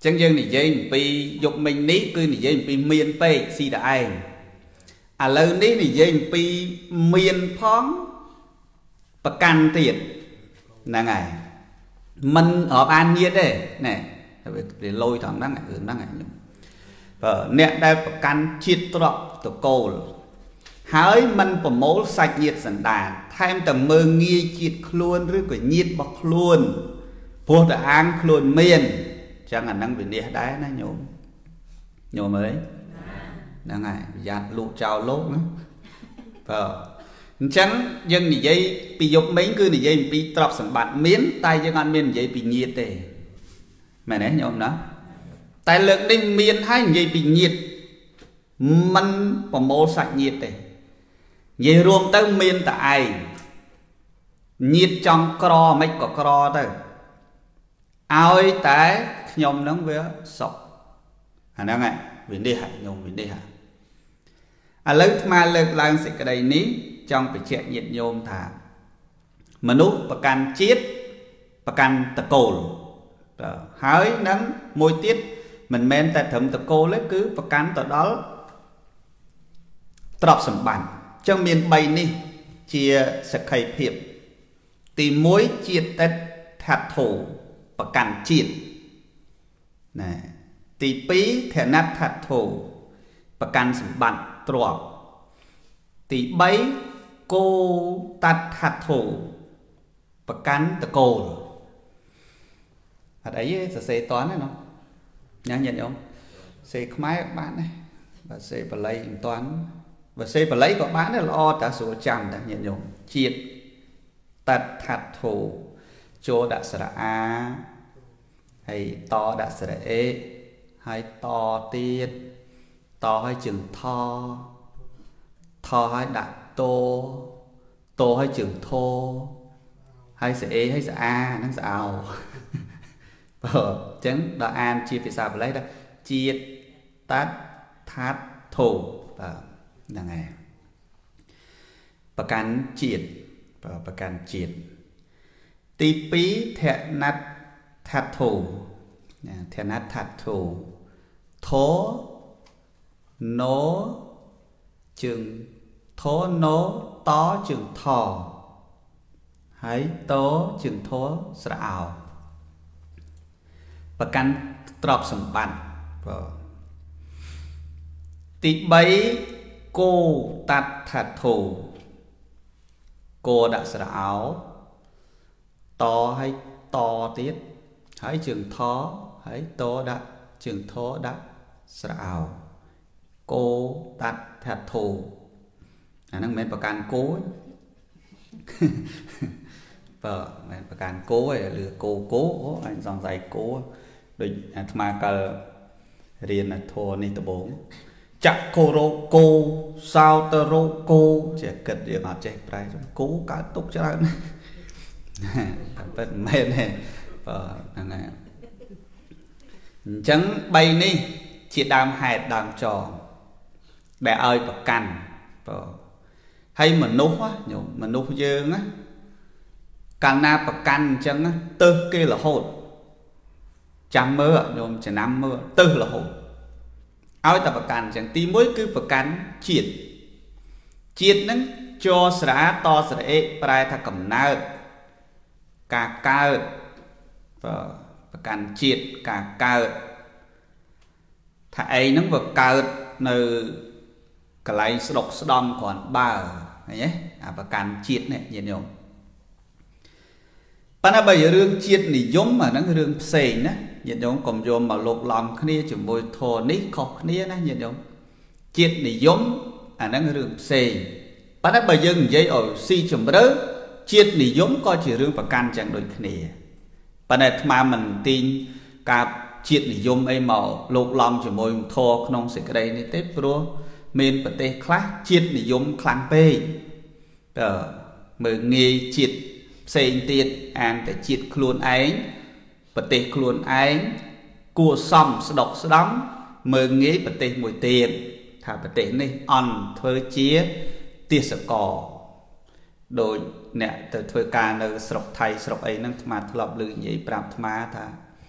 chẳng dân này dây bị dục mình ní cứ này dây bị miên bê xì đã ai à lâu ní này dây bị miên phóng và can tiệt là ngày mình ở an nhiên đây này để lôi thằng đang ngày và nè đây và can chiết trọc từ cô hỡi mình và mố sạch nhiệt sẵn đàn thêm tầm mơ nghi chiết luôn rồi của nhiệt bọc luôn vô đã ăn luôn miên chẳng là năng bị đĩa đáy nó nhôm ấy là ngày giặt lụ trào lốt nữa chẳng dân thì dây bị dục mấy cứ thì dây bị trọc sẵn bạn miến tay dân ăn miên dây bị nhiệt tề mày nói nhôm đó tại lượng đi miên hay dây bị nhiệt mình và mô sạch nhiệt tề dây ruộng tới miên tại nhiệt trong cro mấy có cro thôi ai tại nhôm nóng với sọc đang ngày vấn đề hại nhôm vấn đề hại lấy mà lực lang sẽ cái đây ní trong phải chạy nhiệt nhôm thả mà nút và can chiết và can tật cồn hái nắng môi tiết mình men tại thấm tật cô lấy cứ và can tật đó trọc sầm bản trong miền bay ní chia sẽ khai hiệp tìm mối chiết tết thạch thủ và can chiết này tỷ pí thể nát thạch thủ và can sầm bản trọc tỷ bấy cô tắt hạt thủ và cắn tờ cổ ở đấy sẽ xây toán này nó nhá nhận không xây máy các bạn này và xây và lấy toán và xây và lấy của bạn là lo ta số trăm đã nhận không triệt tắt hạt thủ cho đã sẽ là a hay to đã sẽ là e hay to tiết to hay chừng thò hay đặt tô hay chừng thô hay sẽ e hay sẽ a nó sẽ ào chấn đó an chia phía sau lấy đó chia tát thát thổ là ngàyประกันจิตประกันจิตตีปีแทนัดทัดถูแทนัดทัดถูโถโนจึงโถโนต้อจึงทอให้โตจึงโถสระเอาประกันตรอบสมบัติตีใบโกตัดถัดถูโกดัสระเอาต่อให้ต่อติดให้จึงท้อให้โตดัจึงโถดัสระเอาโกตัดถัดถูนั่นเป็นประกันโก้เป็นประกันโก้หรือโก้อันสองใจโก้โดยมาก็เรียนโทนิตบงจักโคโรโกซาวเตโรโกจะเกิดอย่างอะไรไปโก้การตกใจเป็นเมนเนี่ยนั่นไงจังใบนี้chỉ đam hại đam trò để ơiประกันhay mà nút á mà nút dương á càng naประกันchẳng á tư kia là hồn trăm mưa nhôm chỉ năm mưa tư là hồn áo taประกันchẳng tí mỗi cứประกันtriệt triệt nắng cho xã to xã ế prai ta cầm na cả caoประกันtriệt cả cao thầy nắng vật cao nơi cái lấy độc đom còn ba nhéประกันtriệt này nhìn nhômปัญหาใบเรื่องจีดนิยมmà nóเรื่องเสนนะยินยงกลมโยมมาลบลอมขณีจุ่มบอยโทนิขอกขณีนะยินยงจีดนิยมนั่นเรื่องเสนปัญหาใบยังยัยเอาซีจุ่มเด้อจีดนิยมก็chỉเรื่องประกันจังโดยขณีปัญหามามันตีนกับจีดนิยมไอ้หมอลบลอมจุ่มบอยโทขนมสิกระไดนี่เต็มปลัวเมนประเทศคลาจีดนิยมคลังเป้เมื่อเงยจีดเสียงตีดอ่านแต่จิตครูนไอ้ปฏิครูนไอ้กัวซ้ำสะดอกสะดำเมื่องี้ปฏิมวยเตียนถ้าปฏินี่อ่อนเธอเจี๊ยเตียสกอโดยเนี่ยแต่เธอการในสระไทยสระไอ้นั่งมาทลบลือใหญ่ปราบมาถ้า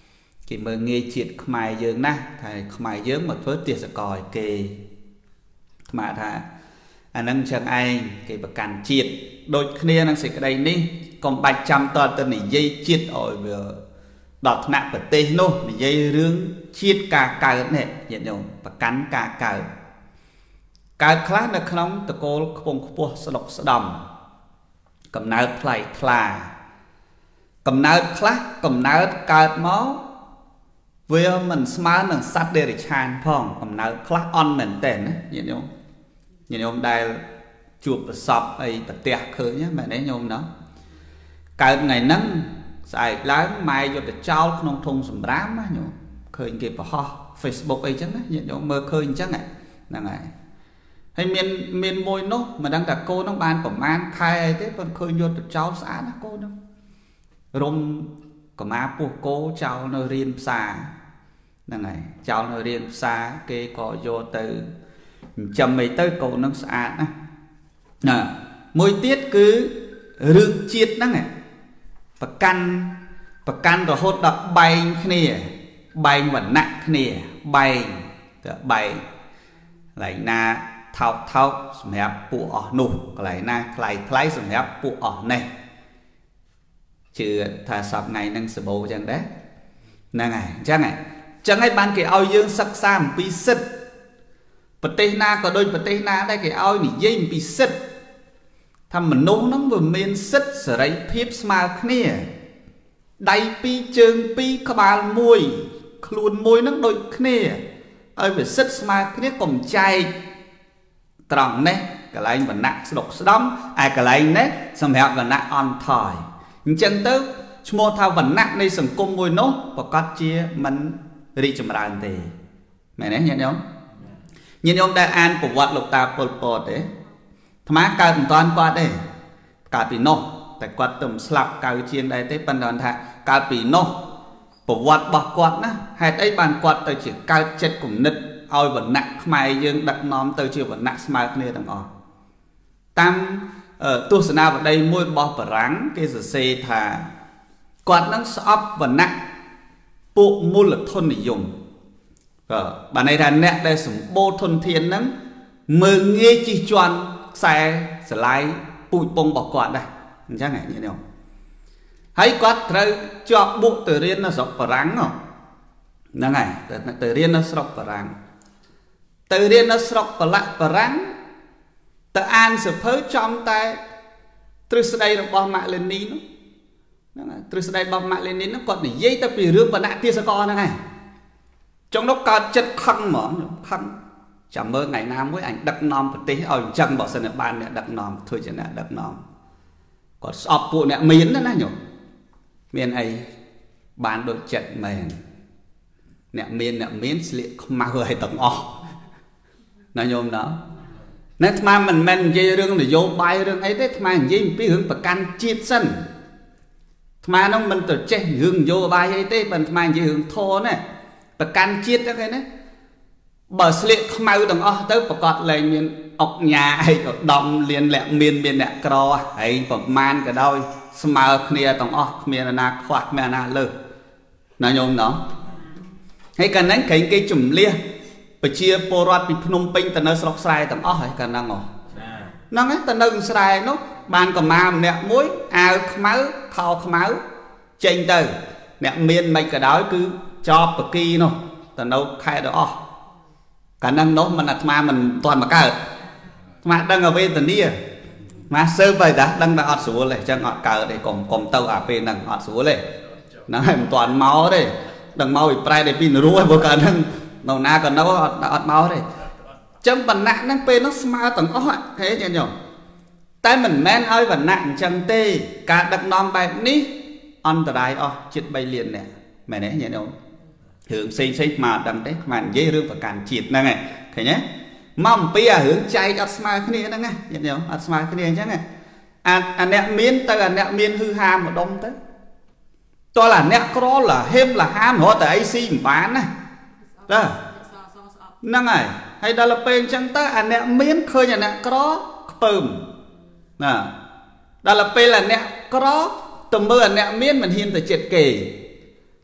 គេមើលងាយជាតិខ្មែរយើងណាថាខ្មែរយើងមកធ្វើទាសកលគេថ្មថាអានឹងចឹងឯងគេប្រកាន់ជាតិដូចគ្នានឹងសេចក្តីនេះកុំបាច់ចាំតទៅនិយាយជាតិឲ្យវាដល់ថ្នាក់ប្រទេសនោះនិយាយរឿងជាតិការកើតនេះញាតិញោមប្រកាន់ការកើតខ្លះនៅក្នុងតកូលខ្ពង់ខ្ពស់ស្ដុកស្ដំកំណើតថ្លៃថ្លាកំណើតខ្លះកំណើតកើតមកវាមិនស្មើនឹងសត្វដេរិឆានផងកំណើតខ្លះអន់មែនតើណាញាតិញោមដែលជួបប្រសពអីប្រទះឃើញមែនទេញោមណោះកើតថ្ងៃហ្នឹងស្អែកឡើងម៉ែយកទៅចោលក្នុងធុងសម្រាមណាញោមឃើញគេបង្ហោះ Facebook អីចឹងណាញាតិញោមមើលឃើញអញ្ចឹងហ្នឹងហើយហើយមានមួយនោះមិនដឹងថាកូននោះបានប្រមាណខែអីទេប៉ុន្តែឃើញយកទៅចោលស្អាតណាកូននោះរុំកម្មាពោះគោចោលនៅរៀនផ្សារហ្នឹងហើយចោលនៅរៀនផ្សារគេក៏យកទៅចិញ្ចឹមអីទៅកូននឹងស្អាតណាមួយទៀតគឺរឿងជាតិហ្នឹងប្រកាន់រហូតដល់បែងគ្នាបែងវណ្ណៈគ្នាបែងទៅបែងកន្លែងណាថោកសម្រាប់ពួកអស់នោះកន្លែងណាថ្លៃសម្រាប់ពួកអស់នេះជឿថាសប្ថ្ងៃហ្នឹងសបោចឹងដែរហ្នឹងហើយអញ្ចឹងហើយបានគេឲ្យយើងសិក្សាអំពីសិទ្ធិប្រទេសណាក៏ដូចប្រទេសណាដែរគេឲ្យនិយាយអំពីសិទ្ធិថាមនុស្សហ្នឹងវាមានសិទ្ធិសេរីភាពស្មើគ្នាដៃពីរជើងពីរក្បាលមួយខ្លួនមួយហ្នឹងដូចគ្នាឲ្យវាសិទ្ធិស្មើគ្នាកុំចែកត្រង់នេះកន្លែងវណ្ណៈស្ដុកស្ដំឯកន្លែងនេះសម្រាប់វណ្ណៈអន់ថយអញ្ចឹងទៅឈ្មោះថាវណ្ណៈនៃសង្គមមួយនោះប្រកាសជាមិនរីកចម្រើនទេមែនទេញាតិញោមដែលអានប្រវត្តិលោកតាប៉ុលពតទេអាត្មាកើតមិនតាន់គាត់ទេកើតពីនោះតែគាត់ទៅស្លាប់កៅជាងដែរទេប៉ុន្តែថាកើតពីនោះប្រវត្តិរបស់គាត់ណាហេតុអីបានគាត់ទៅជាកើតចិត្តគំនិតឲ្យវណ្ណៈខ្មែរយើងដឹកនាំទៅជាវណ្ណៈស្មើគ្នាទាំងអស់តាមទស្សនាវដ្តីមួយរបស់បារាំងគេសរសេរថាគាត់នឹងស្អប់វណ្ណៈពួកមូលធននិយមបានន័យថាអ្នកដែលសម្បូរធនធានហ្នឹងមើងងាយជិះជាន់ខ្សែស្រឡាយពូជពងរបស់គាត់ដែរអញ្ចឹងញាតិញោមហើយគាត់ត្រូវជាប់បុកទៅរៀននៅស្រុកបារាំងហ្នឹងហើយទៅរៀននៅស្រុកបារាំងទៅរៀននៅស្រុកបារាំងទៅអានសៀវភៅចំតែទ្រឹស្ដីរបស់ម៉ាក់លេនីនោះហ្នឹងហើយទ្រឹស្ដីរបស់ម៉ាក់លេនីនោះគាត់និយាយទៅពីរឿងវណ្ណៈទាសករហ្នឹងហើយចុងនោះកើតចិត្តខឹងហ្មងខឹងចាំមើលថ្ងៃណាមួយអញដឹកនាំប្រទេសឲ្យអញ្ចឹងបើសិនតែបានអ្នកដឹកនាំធ្វើជាអ្នកដឹកនាំគាត់ស្អប់ពួកអ្នកមានណាញោមមានអីបានដូចចិត្តមែនអ្នកមានស្លៀកខ្មៅឲ្យទាំងអស់ណាញោមណាអ្នកអាត្មាមិនមែននិយាយរឿងនយោបាយរឿងអីទេអាត្មានិយាយអំពីរឿងប្រកាន់ជាតិសិនអាត្មានោះមិនទៅចេះរឿងនយោបាយអីទេប៉ុន្តែអាត្មានិយាយរឿងធម៌ណាប្រកាន់ជាតិហ្នឹងឯណាបើស្លៀកខ្មៅទាំងអស់ទៅប្រកាសលែងមានអុកញ៉ាអីក៏ដំលៀនលាក់មានអ្នកក្រហើយប្រមាណក៏ដោយស្មើគ្នាទាំងអស់គ្មានណាខ្វះគ្មានណាលើសណាញោមណោះហើយកាលហ្នឹងគេជំលះប្រជាពលរដ្ឋពីភ្នំពេញទៅនៅស្រុកស្រែទាំងអស់ហើយកាលហ្នឹងហ្នឹងឯងទៅនៅស្រែនោះបានកម្មាម្នាក់មួយអាវខ្មៅខោខ្មៅចេញទៅអ្នកមានមិនក៏ដោយគឺចប់បកីនោះទៅនៅខេត្តទាំងអស់កាលហ្នឹងនោះមិនអាត្មាមិនទាន់មកកើតអាត្មាដឹងអវេទនាមកសើបទៅតាដឹងតែអត់ស្រួលទេអញ្ចឹងអត់កើតទេកុំទៅអាពេលហ្នឹងអត់ស្រួលទេហ្នឹងហើយមិនទាន់មកទេដឹងមកពីប្រែតែពីនរោះព្រោះកាលហ្នឹងនៅណាក៏នៅអត់មកទេចឹងវណ្ណៈហ្នឹងពេលនោះស្មើទាំងអស់ហេញោមតែមិនមែនឲ្យវណ្ណៈអញ្ចឹងទេការដឹកនាំបែបនេះអន្តរាយអស់ជិត3លាននាក់មែនទេញោមរឿងផ្សេងមកអត់ដឹងទេខ្មែរនិយាយរឿងប្រកាន់ជាតិហ្នឹងឯងឃើញទេមកអំពីអារឿងចែកអត់ស្មើគ្នាហ្នឹងណាញាតិញោមអត់ស្មើគ្នាអញ្ចឹងអាអ្នកមានទៅអាអ្នកមានហឺហាម្ដុំទៅតើអាអ្នកក្រលហេមលហាមរត់តែអីស៊ីមិនបានណាតើហ្នឹងហើយដល់ពេលអញ្ចឹងទៅអាអ្នកមានឃើញអាអ្នកក្រខ្ពើមណាដល់ពេលអាអ្នកក្រទៅមើលអាអ្នកមានមិនហ៊ានទៅចិត្តគេ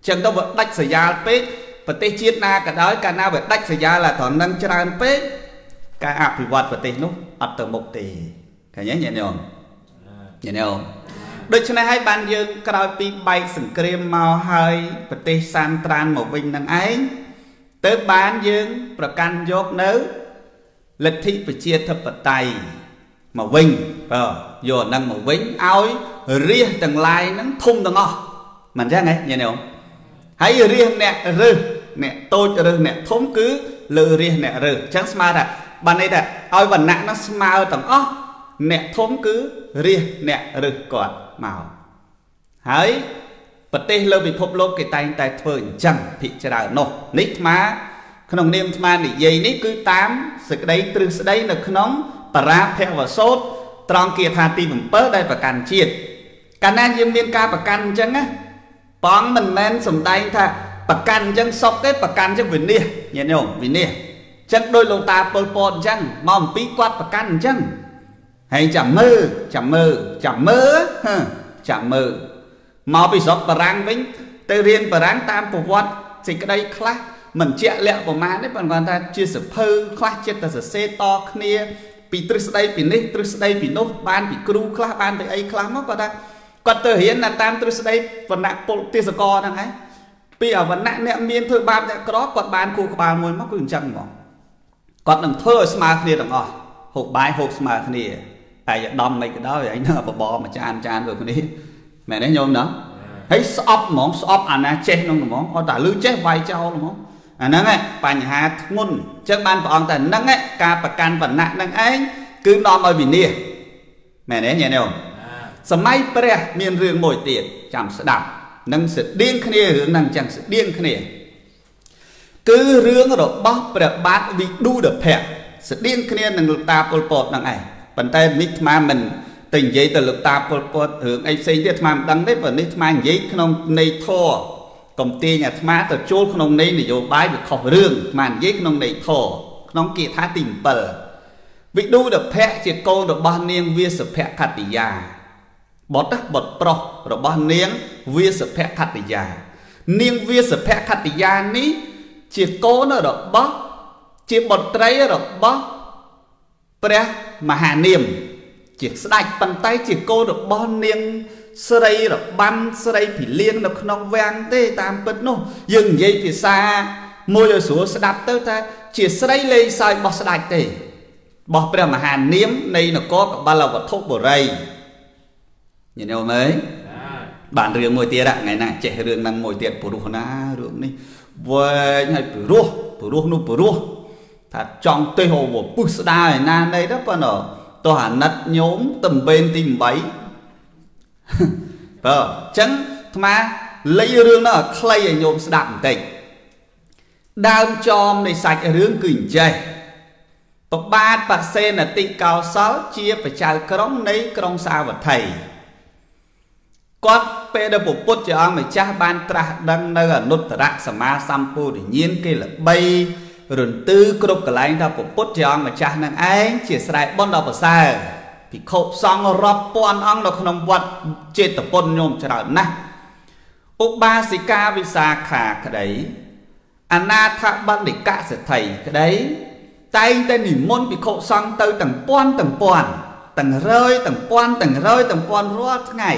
chẳng đâu vật đách xảy ra pết và tê chiết na cả đó cả na vật đách xảy ra là thọ nâng tràn pết cái áp thì vật và tê nút ập từ một tỷ cái nhớ nhẹ nhàng nhẹ nhàng đôi chân này hai bạn dương cái đó bị bay sừng cream màu hơi và tê san tran màu vinh năng ấy tới bán dương và căn dốt nớ lịch thị và chia thập vật tay màu vinh vô năng màu vinh áo riêng từng lai nó thung từng ngõ mình ra ngay nhẹ nhàng hãy riêng nè rư nè tôi cho rư nè thốn cứ lư riêng nè rư chẳng smart à bạn ấy là ôi vần nặng nó smart tầm nè thốn cứ riêng nè rư còn màu hãy bật tê lơ bị phốp lô cái tay tay thơ chẳng thị trả đạo nổ nít má không niêm mà để dây nít cứ 8 sự đấy từ sự đấy là nóng para theo và sốt tròn kia thà tìm bằng bớt đây và càn chiết càn anh dương miên ca và càn chẳng á bóng mình men sầm tay tha bạc can chân sọc cái bạc can chân vinh nia nhẹ nhõm vinh nia chân đôi lông ta pol pol chân mong pí quát bạc can chân hay chậm mơ mau bị sọc bạc răng vĩnh từ riêng bạc răng tam phục vật thì cái đây khác mình chẹt lẹo của má đấy còn ta chưa sửa phơi khác chết ta sửa xe to kia bị trừ đây bị nít trừ đây bị nốt ban bị kêu khác ban bị ấy khác mất vào ta còn từ hiện là tam trừ đây phần nặng pol tia sờ co thằng ấy bây giờ vẫn nặng nẹm miên thôi ba nẹm có còn ban khu của bà môi mắc cứ chăng mỏ còn đừng thơ smart kia đừng hộp bài hộp smart kia ai đom này cái đó vậy anh nó bò mà chan rồi cái đi mẹ đấy nhôm đó thấy shop anh à chết không món họ trả lư chết vay cho đúng không à nâng ấy bánh hạt ngôn chắc ban của ông ta nâng ấy ca bạc can vẫn nặng nâng ấy cứ đom ở vì nia mẹ đấy nhẹ nhõm sớm mai pre miền rừng mồi tiệt chạm sẽ đạp nâng sự điên khné hướng năng chẳng sự điên khné cứ rương rồi bóc bật bát bị đu được hẹp sự điên khné nâng lực ta pol pot năng ấy bàn tay nít mà mình tình giấy từ lực ta pol pot hướng ấy xây tiết mà đăng đấy và nít mà giấy không này thô công ty nhà má từ chốt không này để vô bái được khóc rương mà giấy không này thô không kia thá tìm bờ bị đu được hẹp chỉ cô được bao niên viên sự hẹp khát ya bọt đất bọt pro rồi bao niên viên sự phép khát ya niên viên sự phép khát ya ní chỉ cố nó rồi bó chỉ bọt trái rồi bó pre mà hà niệm chỉ sạch bàn tay chỉ cô được bao niên sợi rồi băm sợi thì liên được non vàng tê tam bật nô dừng dây thì xa môi rồi xuống sẽ đạp tới ta chỉ sợi lên sai bọt sạch tê bọt pre mà hà niệm này nó có ba là vật thuốc bổ rầy nhìn đâu mấy bạn rừng mồi tiệt ạ ngày nay trẻ rừng năng mồi tiệt bổ ruột na rừng đi với hay bổ ruột thật trong tây hồ của Pusda này na đây đó con ở tôi hẳn nát nhóm tầm bên tìm bấy chẳng mà lấy rừng nó ở clay nhôm đạm tỉnh đam chom này sạch rừng kỉnh chơi bậc ba bậc sen là tị cao 6 chia phải chào krong này krong sao vật thầy con pe đã bộ bút cho ông mà cha ban tra đăng nơi ở nút rạ sama sampo để nhiên kia là bay rồi tư cướp cái lại ta bộ bút cho ông mà cha năng ấy chỉ sai bon đầu xa thì khâu xong rập pon ông nó không vật chết tập pon nhôm cho đạo nè Upasika visa khả cái đấy Anatha ban để cả sẽ thầy cái đấy tay tên niệm môn bị khâu xong từ tầng pon tầng rơi tầng pon rót ngày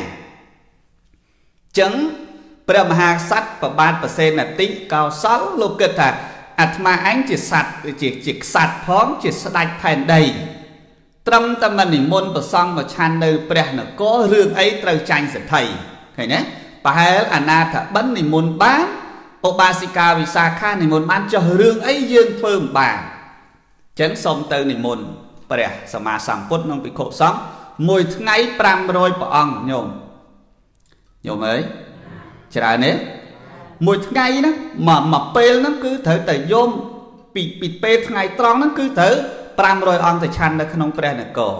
chứng Brahma hà sát và 3% là tí cao 6 lô kết là Atma ánh chỉ sạch phóng chỉ sạch thành đầy Trâm tâm mình môn và xong và chan nơi Brahma có rương ấy trâu tranh sẽ thầy thấy nhé và hay là Anatha bấn mình môn bán Upasika Visakha mình môn bán cho rương ấy dương phương bà chứng xong từ mình môn Brahma Sama Samput nó bị khổ sống mùi ngay 500 bỏ ông nhôm ấy chả nế một ngày đó mà pel nó cứ thở tại nhôm bị pel ngày tròn nó cứ thở 500 ông tại chăn nó không pre này cổ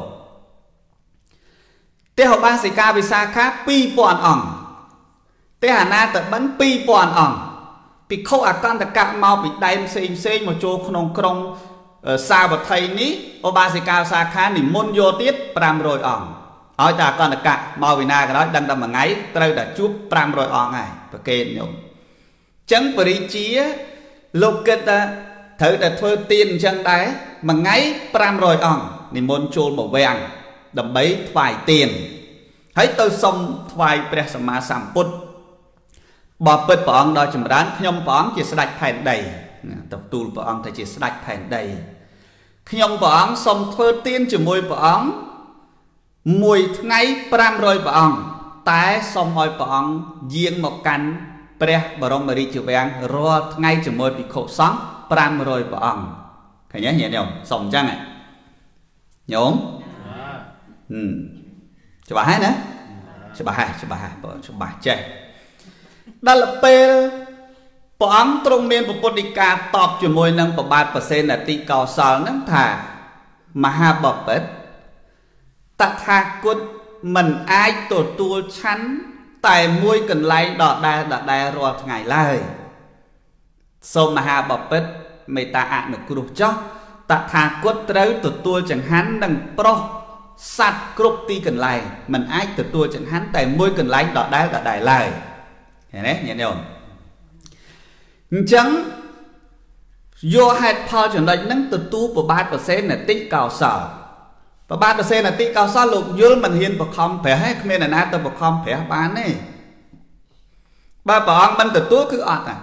thế học ba sĩ ca vì sao khác pi bọn ông thế hà na tự bắn pi bọn ông bị khâu à con tất cả mau bị đai xem một chỗ không sao vật thầy ní học ba sĩ ca xa khá thì môn vô tiết 500 ông hỏi ta con là cả màu vì na cái đó đang tầm mà ngáy tôi đã chúc 500 on này và kê nhôm chẳng bởi chia lúc kết ta thử đã thơ tiền chẳng đấy mà ngay 500 ông thì môn chôn một vàng đầm bấy thoại tiền hãy tôi xong thoạiព្រះសម្មាសម្ពុទ្ធបើពិតព្រះអង្គដល់ចម្រើនខ្ញុំព្រះអង្គជាស្ដេចផែនដីទៅទូលព្រះអង្គថាជាស្ដេចផែនដីខ្ញុំព្រះអង្គសូមធ្វើទានជាមួយព្រះអង្គមួយថ្ងៃ500ព្រះអង្គតែសូមឲ្យព្រះអង្គយាងមកកាន់ព្រះបរមរាជវាំងរាល់ថ្ងៃជាមួយភិក្ខុសង្ឃ500ព្រះអង្គឃើញទេញាតិញោមសូមអញ្ចឹងញោមច្បាស់ហើយណាច្បាស់ហើយច្បាស់ចេះដល់ពេលព្រះអង្គទ្រង់មានពុទ្ធដីកាតបជាមួយនឹងប្របាទប្រសេនតិកោសលហ្នឹងថាមហាបពិតតថាគតមិនអាចទទួលឆាន់តែមួយកន្លែងដដែលរាល់ថ្ងៃឡើយសូមមហាបពិតមេត្តាអនុគ្រោះចោះតថាគតត្រូវទទួលចង្ហាន់និងប្រុសសត្វគ្រប់ទីកន្លែងមិនអាចទទួលចង្ហាន់តែមួយកន្លែងដដែលឡើយឃើញទេញាតិញោមអញ្ចឹងយកហេតុផលចំណុចហ្នឹងទទួលប្របាទប្រសេនតិកោសលប្របាទប្រសេនតិកោសលលោកយល់មិនហ៊ានបខំព្រះឯងគ្មានអ្នកណាទៅបខំព្រះបានទេបើព្រះអង្គមិនទទួលគឺអត់ណា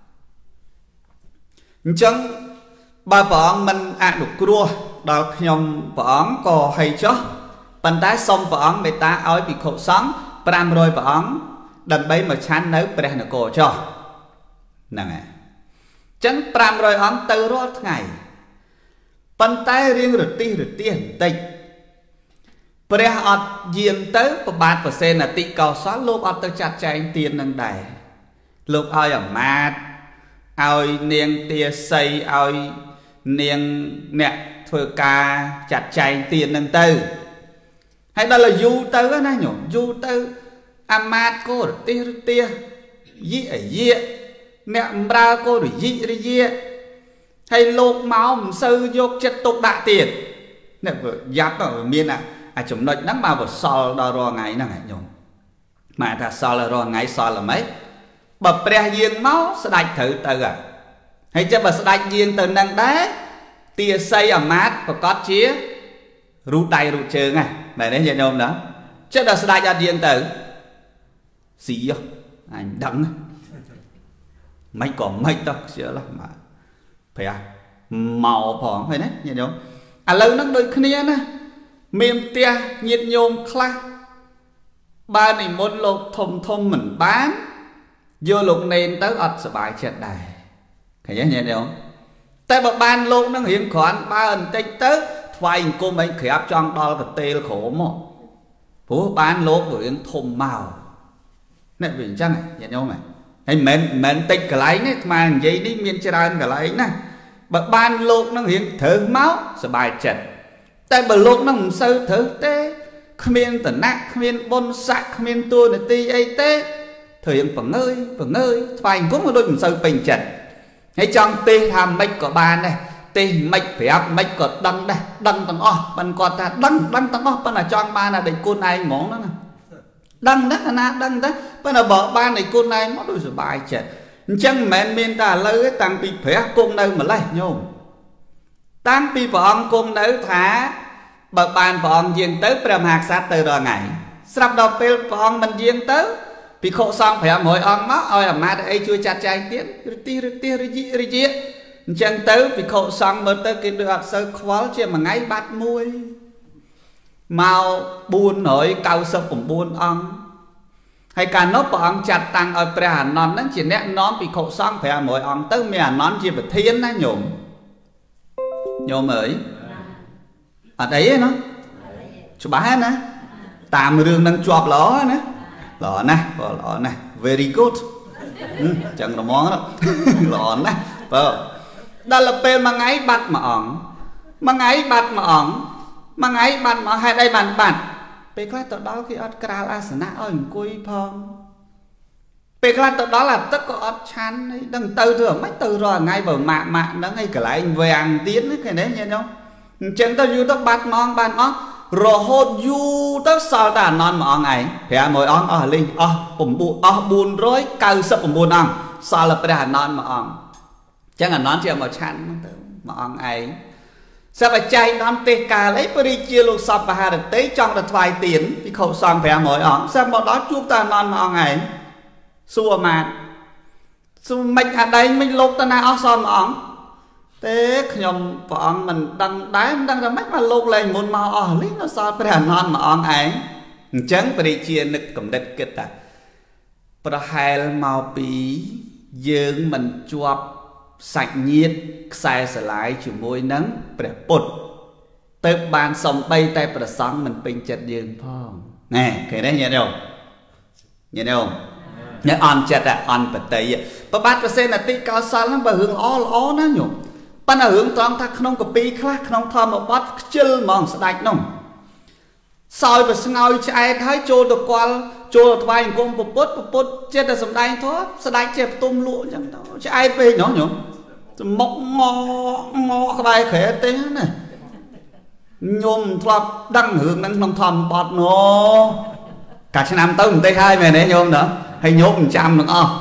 អញ្ចឹងបើព្រះអង្គមិនអនុគ្រោះដល់ខ្ញុំព្រះអង្គក៏ហីចោះប៉ុន្តែសូមព្រះអង្គមេត្តាឲ្យភិក្ខុសង្ឃ500ព្រះអង្គដើម្បីមកឆាន់នៅព្រះនគរចោះហ្នឹងហើយអញ្ចឹង500អង្គទៅរាល់ថ្ងៃប៉ុន្តែរៀងរទះបន្តិចព្រះអត់យាងទៅប្របាទប្រសេនតិកោសលលោកអត់ទៅចាត់ចែងទាននឹងដែរលោកឲ្យអាមាត្យឲ្យនាងទាសីឲ្យនាងអ្នកធ្វើការចាត់ចែងទាននឹងទៅហើយដល់យូរទៅណាញោមយូរទៅអាមាត្យក៏រទះយីអាយៈអ្នកអំរើក៏រយិរយាហើយលោកមកមិនសូវយកចិត្តទុកដាក់ទៀតអ្នកយ៉ាប់មានអាចំណុចហ្នឹងមកបសល់ដល់រាល់ថ្ងៃហ្នឹងញោមមកថាសល់រាល់ថ្ងៃសល់ល្មិចបើព្រះយាងមកស្ដេចត្រូវទៅហើយចាំបើស្ដេចយាងទៅនឹងដែរទាស័យអាមាត្យប្រកាសជារូតដៃរូតជើងហ្នឹងមែនទេញាតិញោមណាចិត្តដល់ស្ដេចអត់យាងទៅស៊ីអញដឹងមិនក៏មិនទៅខ្ជិលមកព្រះមកផងឃើញទេញាតិញោមឥឡូវហ្នឹងដូចគ្នាណាមានផ្ទះញាតិញោមខ្លះបើនិមន្តលោកធំមិនបានយកលោកនេនទៅអត់សប្បាយចិត្តដែរឃើញទេញាតិញោមតែបើបានលោកហ្នឹងរៀងគ្រាន់បើបន្តិចទៅថ្វាយអង្គមអីក្រាបចង់ដល់កតេលក្រមមកព្រោះបានលោករៀងធំមកនេះវាអញ្ចឹងញាតិញោមហើយមិនតិចកន្លែងនេះស្មាននិយាយនេះមានច្រើនកន្លែងណាបើបានលោកនឹងរៀងត្រូវមកសប្បាយចិត្តតែបើលោកនឹងមិនសូវត្រូវទេគ្មានតណៈគ្មានបុណ្យស័ក្តិគ្មានតួនាទីអីទេធ្វើរៀងបង្ងើយថ្វាយអង្គមក៏ដូចមិនសូវពេញចិត្តហើយចង់ទេសថាម៉េចក៏បានដែរទេសម៉េចប្រាប់ម៉េចក៏ដឹងដែរដឹងទាំងអស់ប៉ុន្តែគាត់ថាដឹងទាំងអស់ប៉ុន្តែចង់បានតែដេកគុណឯងហ្មងហ្នឹងដឹងដែរណាដឹងដែរប៉ុន្តែបើបានឯគុណឯងមកដូចសុបាយចិត្តអញ្ចឹងមិនមែនមានតែឥឡូវទេតាំងពីព្រះគង់នៅម្លេះញោមតាំងពីព្រះអង្គគង់នៅថាបើបានព្រះអង្គយាងទៅព្រះមហាក្សត្រទៅដល់ថ្ងៃស្រាប់ដល់ពេលព្រះអង្គមិនយាងទៅភិក្ខុសង្ឃ500អង្គមកឲ្យអាមាត្យអីជួយចាត់ចែងទៀតរទះរយាអញ្ចឹងទៅភិក្ខុសង្ឃមើលទៅគេដូចអត់សូវខ្វល់ជាមួយថ្ងៃបាត់មួយមក499អង្គហើយកាលនោះព្រះអង្គចាត់តាំងឲ្យព្រះអានន្ទហ្នឹងជាអ្នកនាំភិក្ខុសង្ឃ500អង្គទៅមានអានន្ទជាប្រធានណាញោមអើយអត់អីទេណាច្បាស់ណាតាមរឿងហ្នឹងជាប់ល្អណាល្អណាស់ very good ចឹងរមងល្អណាស់បើដល់ពេលមួយថ្ងៃបាត់មួយអង្គហេតុអីបានបាត់ពេលខ្លះទៅដល់គេអត់ក្រាលអាសនៈឲ្យអង្គុយផងពេលខ្លះទៅដល់អាទឹកក៏អត់ឆាន់ហើយដឹងទៅធ្វើអ្មិនទៅរាល់ថ្ងៃបើម៉ាក់ហ្នឹងឲ្យកន្លែងវាំងទៀតឃើញទេញាតិញោមអញ្ចឹងទៅយូរទៅបាត់ម៉ោងបានអស់រហូតយូរទៅសល់តែអានន្ទមួយអង្គឯង500អង្គអស់លេងអស់499អង្គសល់ព្រះអានន្តមួយអង្គចឹងអានន្តជាមកឆាន់ទៅមួយអង្គឯងសពចៃដំទេសកាលអីបរិជាលោកសពបហារតីចង់ទៅថ្វាយទៀនពិខុសង្ឃ500អង្គសពមកដល់ជួបតាអានន្តមួយអង្គឯងសួរអាមាត្យសួរមិនអាដែងមិនលោកតាណាអស់សល់មួយអង្គទេខ្ញុំព្រះអង្គមិនដឹងដែរមិនដឹងថាម៉េចមកលោកលែងមុនមកអស់លីនៅសល់ព្រះអានន្តមួយអង្គឯងអញ្ចឹងបរិជានឹកកំណត់គិតថាប្រហែលមកពីយើងមិនជាប់សាច់ញាតិខ្សែស្រឡាយជាមួយនឹងព្រះពុទ្ធទៅបានសំបីតែប្រសង់មិនពេញចិត្តយើងផងណែឃើញទេញាតិញោមញាតិញោមអ្នកអន់ចិត្តអន់បតីប្របាទប្រសេនតិកោសលហ្នឹងបើរឿងល្អណាញោមប៉ុន្តែរឿងត្រង់ថាក្នុងកពីខ្លះក្នុងធម្មបទខ្ជិលហ្មងស្ដាច់នោះសោយប្រស្ងោយឆ្អែតហើយចូលទៅគាល់ចូលថ្វាយអង្គមពុទ្ធចិត្តតែសំដែងធម៌ស្ដាច់ជាផ្ទុំលក់អញ្ចឹងទៅឆ្អែតពេកណោះញោមមុខងក្បែរក្រែទេណាញោមធ្លាប់ដឹងរឿងហ្នឹងក្នុងធម្មបទណូកាលឆ្នាំទៅមិនទេហើយមែនទេញោមណាហើយញោមមិនចាំទាំងអស់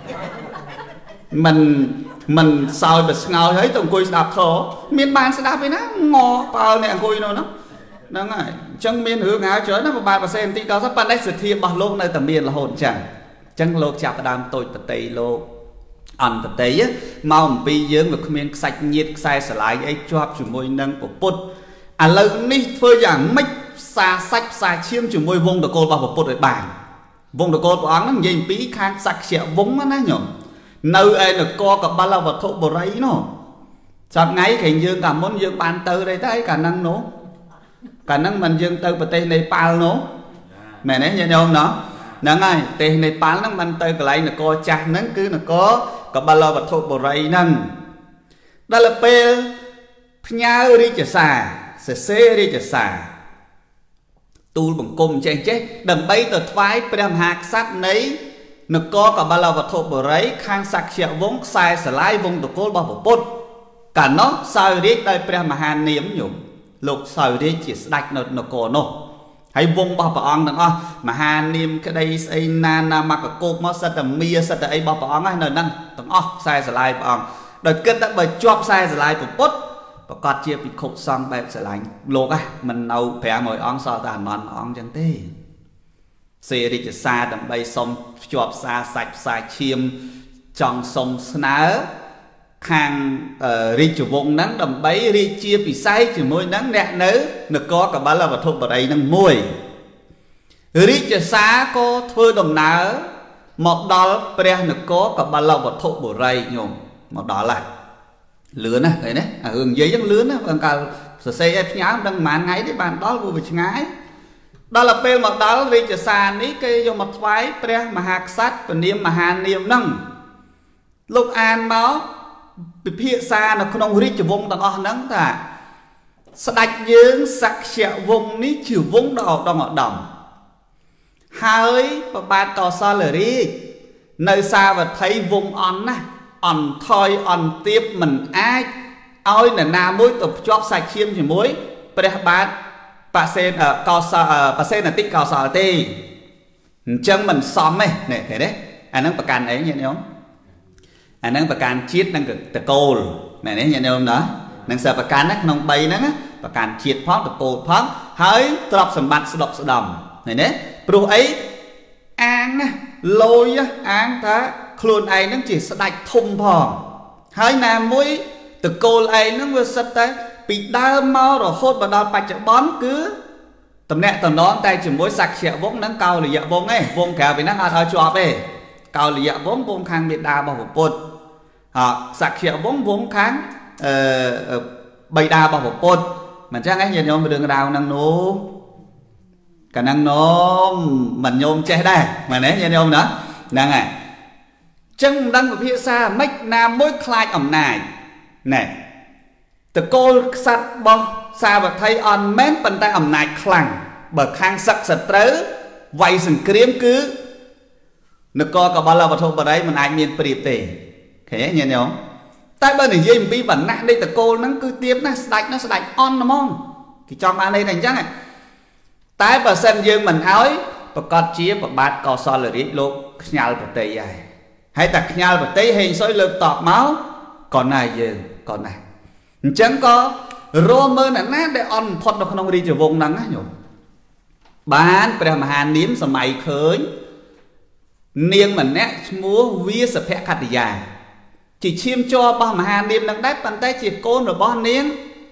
មិនសោយប្រស្ងោយហើយទៅអង្គុយស្ដាប់ធម៌មានបានស្ដាប់ឯណាងបើអ្នកអង្គុយនោះហ្នឹងហើយអញ្ចឹងមានរឿងហើយច្រើនណាប្របាទប្រសេនទីកោសប៉ុន្តែសទ្ធារបស់លោកនៅតែមានរហូតអញ្ចឹងលោកចាប់ផ្ដើមតូចបតីលោកអន្តតីមកអំពីយើងវាគ្មានខ្សាច់ញាតខ្សែស្រឡាយអីជាប់ជាមួយនឹងពុទ្ធឥឡូវនេះធ្វើយ៉ាងម៉េចផ្សារសាច់ផ្សារឈាមជាមួយវងតកូលរបស់ពុទ្ធឲ្យបានវងតកូលព្រះអង្គហ្នឹងនិយាយអំពីខាងសក្យវងណាញោមនៅឯនគរកបលវត្ថុបុរីនោះចាប់ថ្ងៃគេយើងកាលមុនយើងបានទៅទេកាលហ្នឹងនោះកាលហ្នឹងមិនយើងទៅប្រទេសនេប៉ាល់នោះមែនទេញាតិញោមណោះហ្នឹងហើយប្រទេសនេប៉ាល់ហ្នឹងមិនទៅកន្លែងនគរចាស់ហ្នឹងគឺនគរកបលវត្ថុបុរីហ្នឹងដល់ពេលផ្ញើរាជសារសរសេររាជសារទូលបង្គំចេះដើម្បីទៅថ្វាយព្រះមហាក្សត្រនៃនគរកបលវត្ថុបុរីខាងសក្យវង្សខ្សែស្រឡាយវងតកូលរបស់ពុទ្ធកាលនោះសោយរាជដោយព្រះមហានាមញោមលោកសោយរាជជាស្ដេចនៅនគរនោះហើយវងរបស់ព្រះអង្គទាំងអស់មហានាមក្តីស្អីណាមកកោបមកសិតតែមាសិតតែអីរបស់ព្រះអង្គហើយនៅហ្នឹងទាំងអស់ខ្សែស្រឡាយព្រះអង្គដោយគិតថាបើជាប់ខ្សែស្រឡាយពុទ្ធប្រកាសជាភិក្ខុសង្ឃបែបស្រឡាញ់លោកមិននៅ500អង្គសល់តែអានន្តអង្គចឹងទេសេរីចសាដើម្បីសុំភ្ជាប់សារសាច់ផ្សាឈាមចង់សុំស្នើខាងរាជវង្សហ្នឹងដើម្បីរាជាពិស័យជាមួយនឹងអ្នកនៅនគរកបលវត្ថុបុរីហ្នឹងមួយរាជសារក៏ធ្វើដំណើរមកដល់ព្រះនគរកបលវត្ថុបុរីញោមមកដល់ហើយលឿនណាឃើញទេរឿងនិយាយចឹងលឿនណាបើកាលសរសេរឲ្យផ្ញើមិនដឹងប៉ុន្មានថ្ងៃទេបានដល់ព្រោះវាឆ្ងាយដល់ពេលមកដល់រាជសារនេះគេយកមកថ្វាយព្រះមហាក្សត្រពនាមមហានាមហ្នឹងលោកអានមកពិភាក្សានៅក្នុងរាជវង្សទាំងអស់ហ្នឹងថាស្ដេចយើងសក្យវង្សនេះជាវង្សដ៏ឧត្តមឧត្តមហើយប្របាទកោសលរាជនៅសាវត្ថីវង្សអន់ណាអន់ថយអន់ទៀបមិនអាចឲ្យនរណាមួយទៅភ្ជាប់សាច់ឈាមជាមួយព្រះបាទបសេនកោសបសេនតិកោសលទេអញ្ចឹងមិនសមទេនេះឃើញទេអាហ្នឹងប្រកាន់អីញាតិញោមអាហ្នឹងប្រកាន់ជាតិនិងតកូលមែនទេញាតិញោមណានឹងសិប្រកាន់ក្នុង3ហ្នឹងប្រកាន់ជាតិផងតកូលផងហើយទ្រព្យសម្បត្តិស្ដុកស្ដំឃើញទេព្រោះអីអាងណាលយអាងថាខ្លួនឯងហ្នឹងជាស្ដេចធំផងហើយណាមួយតកូលឯងហ្នឹងវាសិតតែពីដើមមករហូតមកដល់បច្ចុប្បន្នគឺតំណែងតំណងតែជាមួយសក្យវង្សហ្នឹងកោលយៈវង្សឯងវង្សក្រៅពីហ្នឹងអត់ឲ្យជាប់ទេកោលយៈវង្សវង្សខាងមេដារបស់ពុទ្ធសក្យវង្សវង្សខាងបិតារបស់ពុទ្ធមិនចឹងឯងញាតិញោមរឿងរ៉ាវហ្នឹងនោះកាលហ្នឹងណូមមិនញោមចេះដែរមែនទេញាតិញោមណាហ្នឹងហើយចឹងមិនដឹងវិភាសាមិនណាមួយខ្លាចអំណាចណែតកូលក្សត្ររបស់សាវត្ថីអន់មែនប៉ុន្តែអំណាចខ្លាំងបើខាងសឹកសត្រូវវាយសង្គ្រាមគឺនគរកបលវត្ថុបរិយមិនអាចមានប្រៀបទេឃើញទេញាតិញោមតែបើនិយាយអំពីវណ្ណៈនៃតកូលហ្នឹងគឺទៀបណាស់ស្ដេចនោះស្ដេចអន់ហ្មងគេចង់បានន័យតែអញ្ចឹងតែបើសិនយើងមិនឲ្យប្រកាសជាប្របាទកោសលរាជលោកខ្ញាល់ប្រតិយហើយ hay ta nhau và tí hình soi lực tọt máu còn này giờ còn này chẳng có rô mơ nè nát để on phật nó không đi cho vùng nắng á nhung bán bây mà hàn niếm sầm mày khơi niềng mình nè múa vía sập hẹ khát già chỉ chiêm cho bao mà hàn niềm nắng đáy bàn tay chỉ côn rồi bao niềng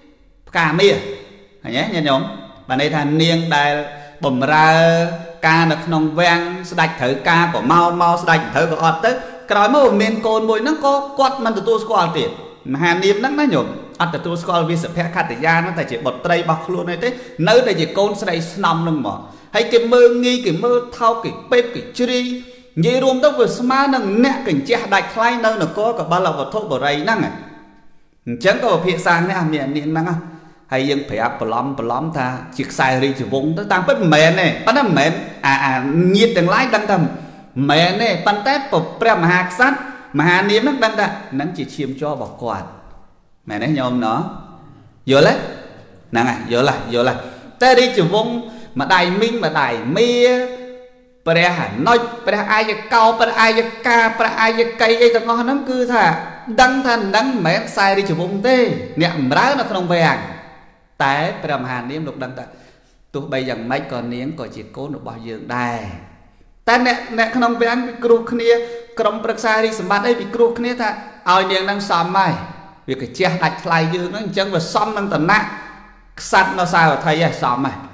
cả mía nhé nha nhóm bạn đây thành niềng đại bầm ra ca nó không vang sạch thử ca của mau mau sạch thử của ọt tới cái mà miền côn mùi nó có quạtมันตัวสกอลติmà hàn niềm nắng nó nhổmอัตตัวสกอลวิสเปคาติยานั่นแต่chỉ bật tray bọc luôn này thế nơi đây chỉ côn sạch nằm nằm mỏ hay cái mơ nghi cái mơ thao cái bếp cái chri như rùm tao vừa smart nâng nè cảnh che đại khai nơi nó có cả ba lọc và thuốc bờ ray năng à chẳng có phía sang nè miệng niệm năng hay dân phải áp lóm ta chiếc sai đi chỉ vùng nó tăng bất mền này bắt nó mền nhiệt đằng lái đăng tầm mền này pan tép bột prem hạt sắt mà hà niệm nó đăng ta nắng chỉ chiêm cho bọc quạt mẹ nói nhôm nó vô lấy nè vô lại ta đi chỉ vùng mà đại minh mà đại mía pre hẳn nói pre ai cho cao pre ai cho ca pre ai cho cây ấy tao ngon nó cứ thà đăng thành đăng mẹ sai đi chỉ vùng tê niệm ráo nó không về tại pre mà hàn niệm lục đăng ta tụi bây giờ mấy con niệm còn chỉ cố được bao nhiêu đây ta nè không về ăn cái cừu kia cầm bậc sai đi sắm bát ấy bị cừu kia ta ao niệm đang xòm mày việc cái che đặt lại dương nó chân và xóm đang tận nát sạch nó sao thấy à xòm mày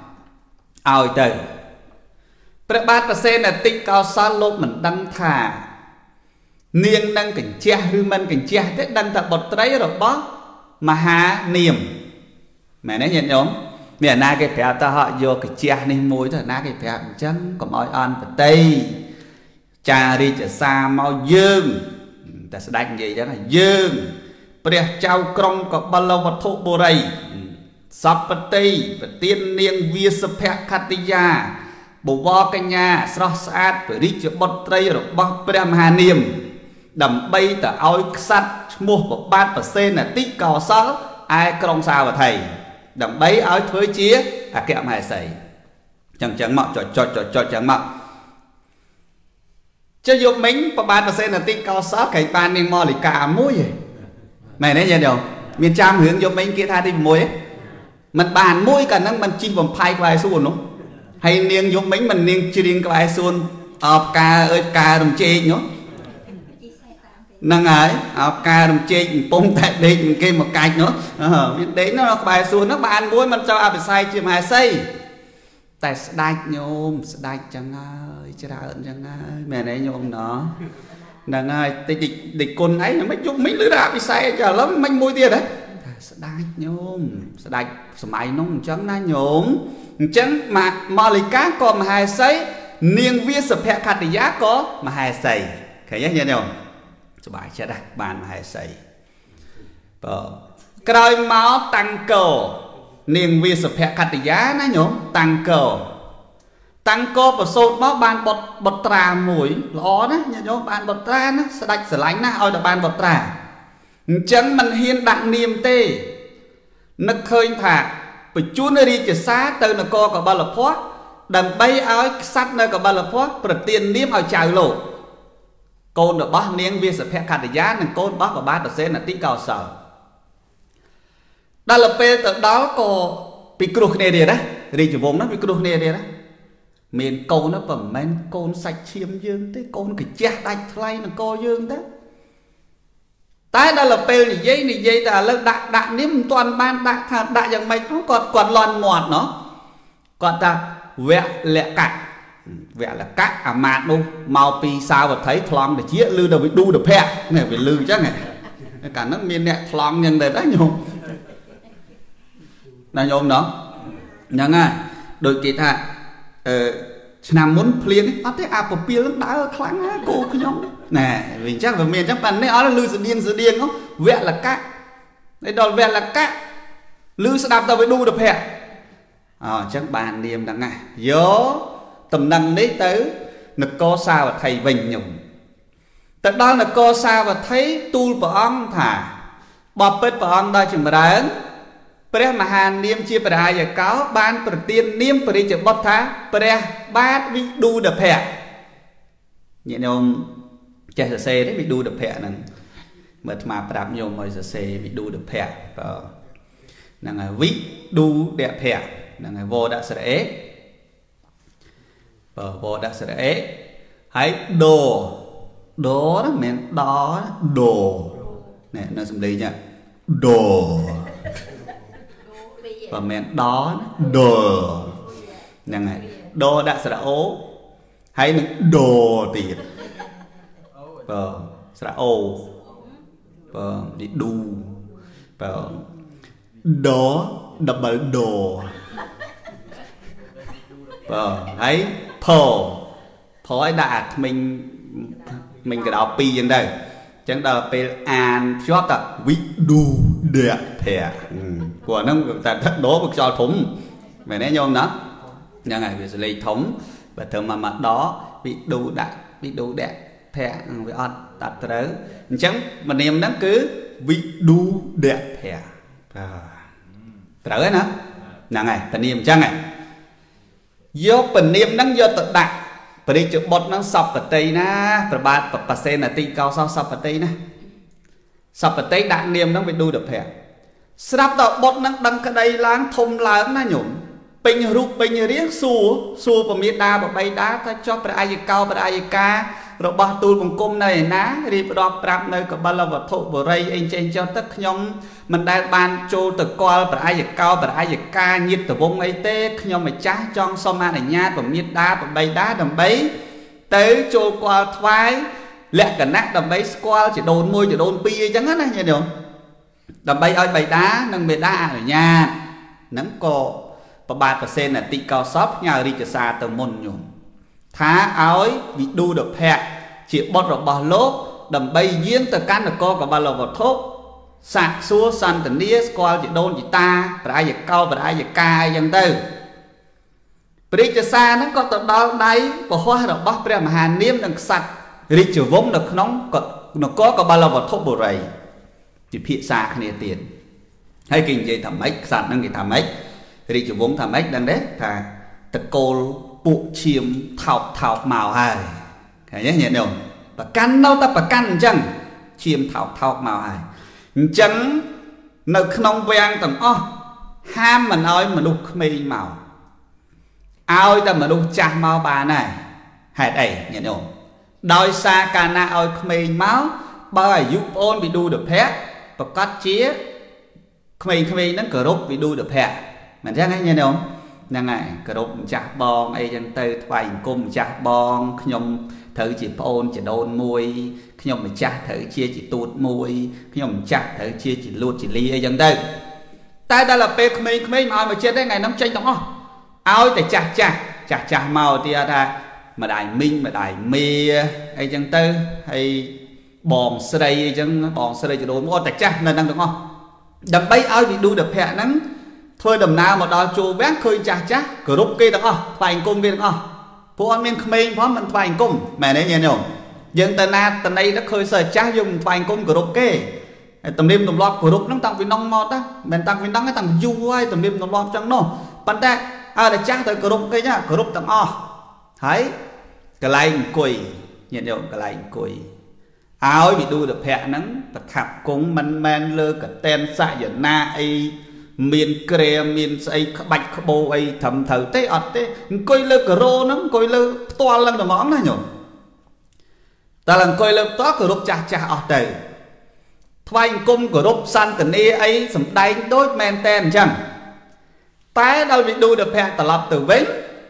ao tớiประบาดเซนติกาวซาโลเหมือนดังถ่าเนียงดังกันเจ้าหรือมันกันเจ้าแต่ดังแต่บทไตรหรอบ่มหาเนียมแม่นี่เห็นยมเมียนาเก็บแผลตาhọ vô cáiเจ้าในมวยเถอะนาเก็บแผลจังก็มอยอ่อนไปตีจารีจะซาเมายืงแต่แสดงยังไงจังยืงเปรียเจ้ากรมกับบาลวัตถุบุรีสัพปติปเตียนเนียงเวียสเพคติยาbộ vo cái nhà sơ sát phải đi cho bật tây rồi bắc prem hà niệm đầm bay từ oi sắt mua một bát và sen là tích cò sáu ai công sao và thầy đầm bay oi thới chia kẹm hài sẩy chẳng mọ cho chẳng mọ cho dục mình và bát và sen là tích cò sáu cái bàn nên mò lì cả mũi mày đấy nhận không miền Nam hướng dục mình kia tha đi mũi mình bàn mũi cả năng mình chi vòng phai vài xu nó hay niên giống mình niên chiên cái xuân ca ơi ca đồng chê nhớ năng ấy ca đồng chê bông tại đây kia một cạch nữa biết đấy nó bài xuân nó bạn muối mình cho ai phải sai chim hai xây tại đai nhôm đai chẳng ơi chứ ơn chẳng ơi mẹ đấy nhôm nó năng ai địch con ấy nó mới giúp mình lưỡi ra bị sai chờ lắm manh môi tiền đấy đai nhôm đai sਮਾយនោះអញ្ចឹងណាញោមអញ្ចឹងមកម៉ាលីកាក៏មហេសីនាងវាសភគតិយាក៏មហេសីឃើញទេញោមសบายចិត្តដែរបានមហេសីបើក្រោយមកតាំងកោនាងវាសភគតិយាណាញោមតាំងកោប្រសូតមកបានបុត្រាមួយល្អណាញោមបានបុត្រាណាស្ដេចស្រឡាញ់ណាឲ្យតែបានបុត្រាអញ្ចឹងមិនហ៊ានដាក់នាមទេនឹកឃើញថាបញ្ជូនរាជសារទៅនគរកបលភ័ក្រដើម្បីឲ្យក្សត្រនៅកបលភ័ក្រប្រទាននាមឲ្យចៅលោកកូនរបស់នាងវាសភគតិយានិងកូនរបស់ប្របាទប្រសេនតិកោសលដល់ពេលទៅដល់ក៏ពីគ្រោះគ្នាទៀតណារាជវង្សណាពីគ្រោះគ្នាទៀតណាមានកូនណាមិនមែនកូនសាច់ឈាមយើងទេកូនកញ្ជះដាច់ថ្លៃនគរយើងទេតែដល់ពេលនិយាយតែឥឡូវដាក់នេះមិនទាន់បានដាក់ថាដាក់យ៉ាងម៉េចគាត់លន់មាត់ណោះគាត់ថាវៈលកៈអាមាតនោះមកពីសាវត្ថីថ្លង់តិចលឺដល់វាឌូតភៈនេះវាលឺអញ្ចឹងកាលហ្នឹងមានអ្នកថ្លង់យ៉ាងដែរញោមណាញោមណោះហ្នឹងហើយដូចគេថាឆ្នាំមុនភ្លៀងអត់ទេអាពពាលនឹងដើរខ្លាំងណាគោខ្ញុំណែវិញចឹងវាមានចឹងប៉ានេះអត់លឺស្តៀងហ្នឹងវៈលកៈដល់វៈលកៈលឺស្ដាប់ទៅវាឌូតភៈអញ្ចឹងបាននាមហ្នឹងណាយកតំណែងនេះទៅនគរសាវត្ថីវិញញោមទៅដល់នគរសាវត្ថីទូលព្រះអង្គថាបបិទ្ធព្រះអង្គដល់ចម្រើនព្រះមហានាមជាបរាយកោបានប្រទាននាមបរិជ្ជបុត្រថាព្រះបាទវិឌូតភៈញាតិញោម chạy xe đấy bị đu được phẹ nè mệt mà đạp nhiều mời xe bị đu được phẹ là ngày vĩ đu đẹp phẹ là ngày vô đã sẽ vô đã sẽ hãy đồ đó đó mẹ đó đồ nè nó xem đây nha đồ và mẹ đó đồ là ngày đồ đã sẽ ố hãy đừng đồ tiền sẽ ô đi đu đó double đồ hãy phò ấy đạt mình cái đó pi trên đây chẳng là pe an shot à vị đu đẹp thẻ của nó ta thất đố vực cho thúng mày nói nhôm đó nhà ngày về lấy thống và thường mà mặt đó bị đu đẹp thẻ với on đặt tới chẳng mà niềm nó cứ vị đu đẹp thẻ tới nữa nhà ngày ta niềm chăng này do phần niềm nó do tự đại và đi chụp bột nó sập ở tây na và bạn và sen là tì cao sao sập ở tây na sập ở tây đạn niềm nó bị đu được thẻ sắp đó bột nó đăng cái đây láng thông láng nó nhổn bình rụp bình riết xua và miết đa và bay đá ta cho bà ai cao bà ai ca rồi bà tôi bằng cung này ná đi đọc rạp nơi có bà là vật thụ bờ rây anh trên cho tất nhóm mình đã ban chô từ coi bà ai cao bà ai ca nhiệt từ vùng ấy tê nhóm mà chá trong so mà này nha và miết đá và bay đá đầm bấy tới chô qua thoái lẹ cả nát đầm bấy qua chỉ đồn môi chỉ đồn bia chẳng hết này nhìn được đầm bay ơi bay đá nâng bê đá ở nhà nắng cổ và bà sen là tị cao sóc nhà đi cho xa từ môn nhung thá áo bị đu được hẹ chỉ bọt rồi bỏ lốp đầm bay giếng từ căn được co cả ba lò vào thốt sạc xua săn từ nia qua chỉ đôn chỉ ta và ai cao và ai ca dân tư đi cho xa nó có từ đó đây và hoa được bóc ra mà hàn niêm đằng sạch đi chiều vốn được nóng nó có cả ba lò vào thốt bồ rầy chỉ phía xa cái này tiền hay kinh dây thầm ếch sạch năng cái thầm ếch đi chiều vốn thầm ếch đang đấy thà tật cô bộ chiếm thọc màu hài cái nhé nhận không và căn đâu ta và căn chẳng chiếm thọc màu hài chẳng nơi không vang tầm ham mình ơi mà đục mì màu ơi ta mà đục chặt màu bà này hãy đây nhận không đôi xa ca na ơi mì máu bởi giúp ôn bị đu được phép và cắt chía mì nó cờ rút bị đu được phép mình chắc nghe nhận không năng ngày cờ rút chặt bong ấy dân tư thoại cùng chặt bong nhom thử chỉ ôn chỉ đôn môi nhom mình chặt thử chia chỉ tụt môi nhom chặt thử chia chỉ lụt chỉ ly ấy dân tư ta là pe khmei mà chết đấy ngày năm tranh đó áo để chặt màu thì ta mà đại minh mà đại mê ấy dân tư hay bòn sợi dân bòn sợi chỉ đôn môi chặt nên đang được không đầm bay áo bị đu được hẹ nắng thôi đầm nào mà đo chùa vét khơi chả cửa rút kia được không phải cung kia được không phụ anh miền khmer phó mình phải cung mẹ đấy nhìn không dân tây na tây đây nó khơi sờ chả dùng phải cung cửa rút kia tầm đêm tầm lọt cửa rút nó tăng vì nông mọt á mình tăng vì nông cái tầm du ai tầm đêm tầm lọt chẳng nó bạn ta để chả tới cửa rút kia nhá cửa rút tầm thấy cái lạnh quỳ nhìn không cái lạnh quỳ áo bị đu được hẹ nắng và khạp cũng men lơ cả ten xạ giờ na ấy miền kề miền xây bạch bồ ấy thầm thờ tê ọt tê coi lơ cờ rô nó coi lơ toa lăng đồ món này nhở ta lần coi lơ toa cờ rô chả ọt tê thoại cung cờ rô san tần e ấy sầm tay đôi men ten chẳng tái đâu bị đu được hẹn tập lập từ vĩnh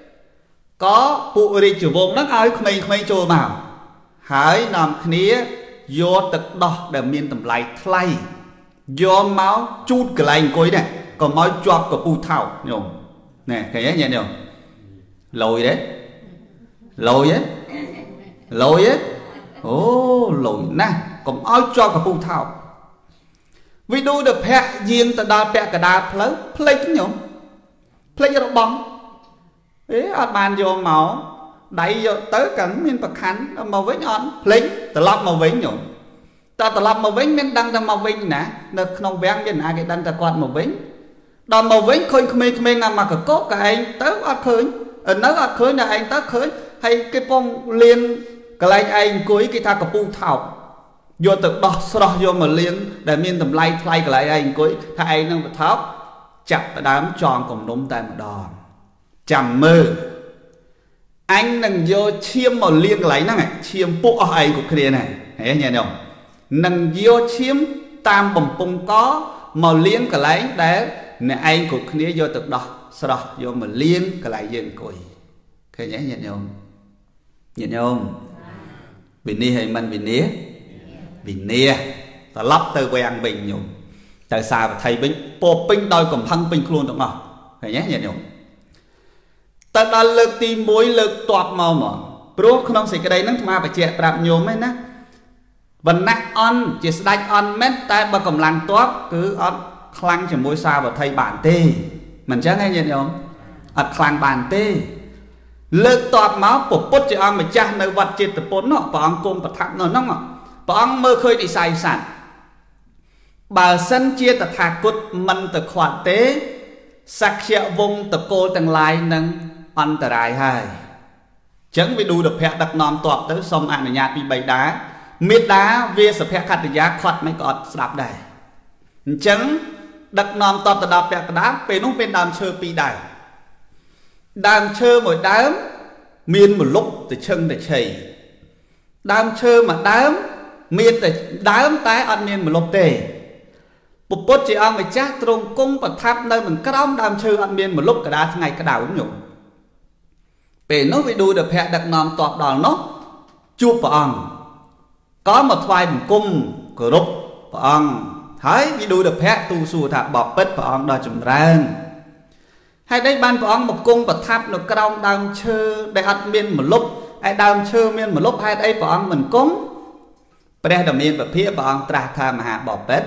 có phụ đi chủ vùng đất ai không trôi màu hãy nằm khía vô tật đỏ để miền tầm lại thay do máu chút cái lạnh coi này còn máu chọc của pu thảo nhổm nè cái nhé nhổm lồi đấy lồi ấy ô lồi nè còn máu chọc của pu thảo vì đu được hẹ diên ta đa hẹ cả đa lớn plek nhổm plek nó bóng ấy ở bàn vô máu đẩy vô tới cẩn miền Bắc Khánh màu vĩnh on plek ta lọt màu vĩnh nhổm ta tập màu vĩnh nên đăng ra màu vĩnh nè nó không vén cái này cái đăng ta quạt màu vĩnh đòn màu vĩnh khơi khơi ngắm mà cái cốt cái anh tới ở khơi ở nó ở khơi là anh tới khơi hay cái bông liên cái lấy anh cuối cái tha cặp pu thảo vô từ đó sau vô mà liên để miên tầm lay thay cái lấy anh cuối thay anh năng vật tháo chặt đám tròn cùng đống tay một đòn chầm mơ anh nâng vô chiêm mà liên lấy năng này chiêm bộ anh của kia này thấy nhỉ không nâng vô chiêm tam bồng bông có mà liên cái lấy để nè anh của kia vô từ đó sau đó vô mà liên cái lấy dương cuối thấy nhỉ không nhìn không vì ni hay mình vì nia ta lắp từ quen bình nhung tại sao mà thầy bình bộ bình đôi cùng thăng bình luôn đúng không phải nhé nhìn nhung ta đã lực tìm mối lực toạt màu mà pro không phải cái đấy nó mà phải chạy đạp nhôm ấy nè vấn nặng on chỉ đánh on mét tại bà cầm lăng toát cứ on khăn chỉ mối sao và thầy bản tê mình chắc nghe nhìn không ở khăn bản tê lực toạt máu của bút cho ông mà cha nơi vật chết từ bốn nó và ông cùng bật thẳng nó nóng và ông mơ khơi đi sai sản bà sân chia tật thạc cút mình từ khoản tế sắc triệu vùng từ cô tầng lại nâng ăn tờ rài hai chẳng vì đủ được hẹn đặc nòm toạt tới sông ảnh ở nhà bị bày đá miết đá về sập hẹn khát giá khoát mấy con sạp đầy chẳng đặc nòm toạt từ đạp hẹn đá về nông bên đàm chơ bị đầy đàm chơ một đám miên một lúc từ chân để chảy đàm chơ mà đám miên từ đám tái ăn miên một lúc tề một bút chị ông phải chắc trong cung và tháp nơi mình cắt ống đàm chơ ăn miên một lúc cả đá ngày cả đảo cũng nhục về nó bị đuôi được hẹn đặc nòm toạt đòn nó chụp vào ông có một vài một cung cửa rút vào ông thấy bị đuôi được hẹn tu sù thả bọt bết vào ông đòi chùm ràng hay đây ban vào ông một cung và tháp nó cắt ống đàm chơ để ăn miên một lúc ai đàm chơ miên một lúc hay đây vào ông mình cúng bây giờ miên và phía vào ông tra tha mà hạ bọt bết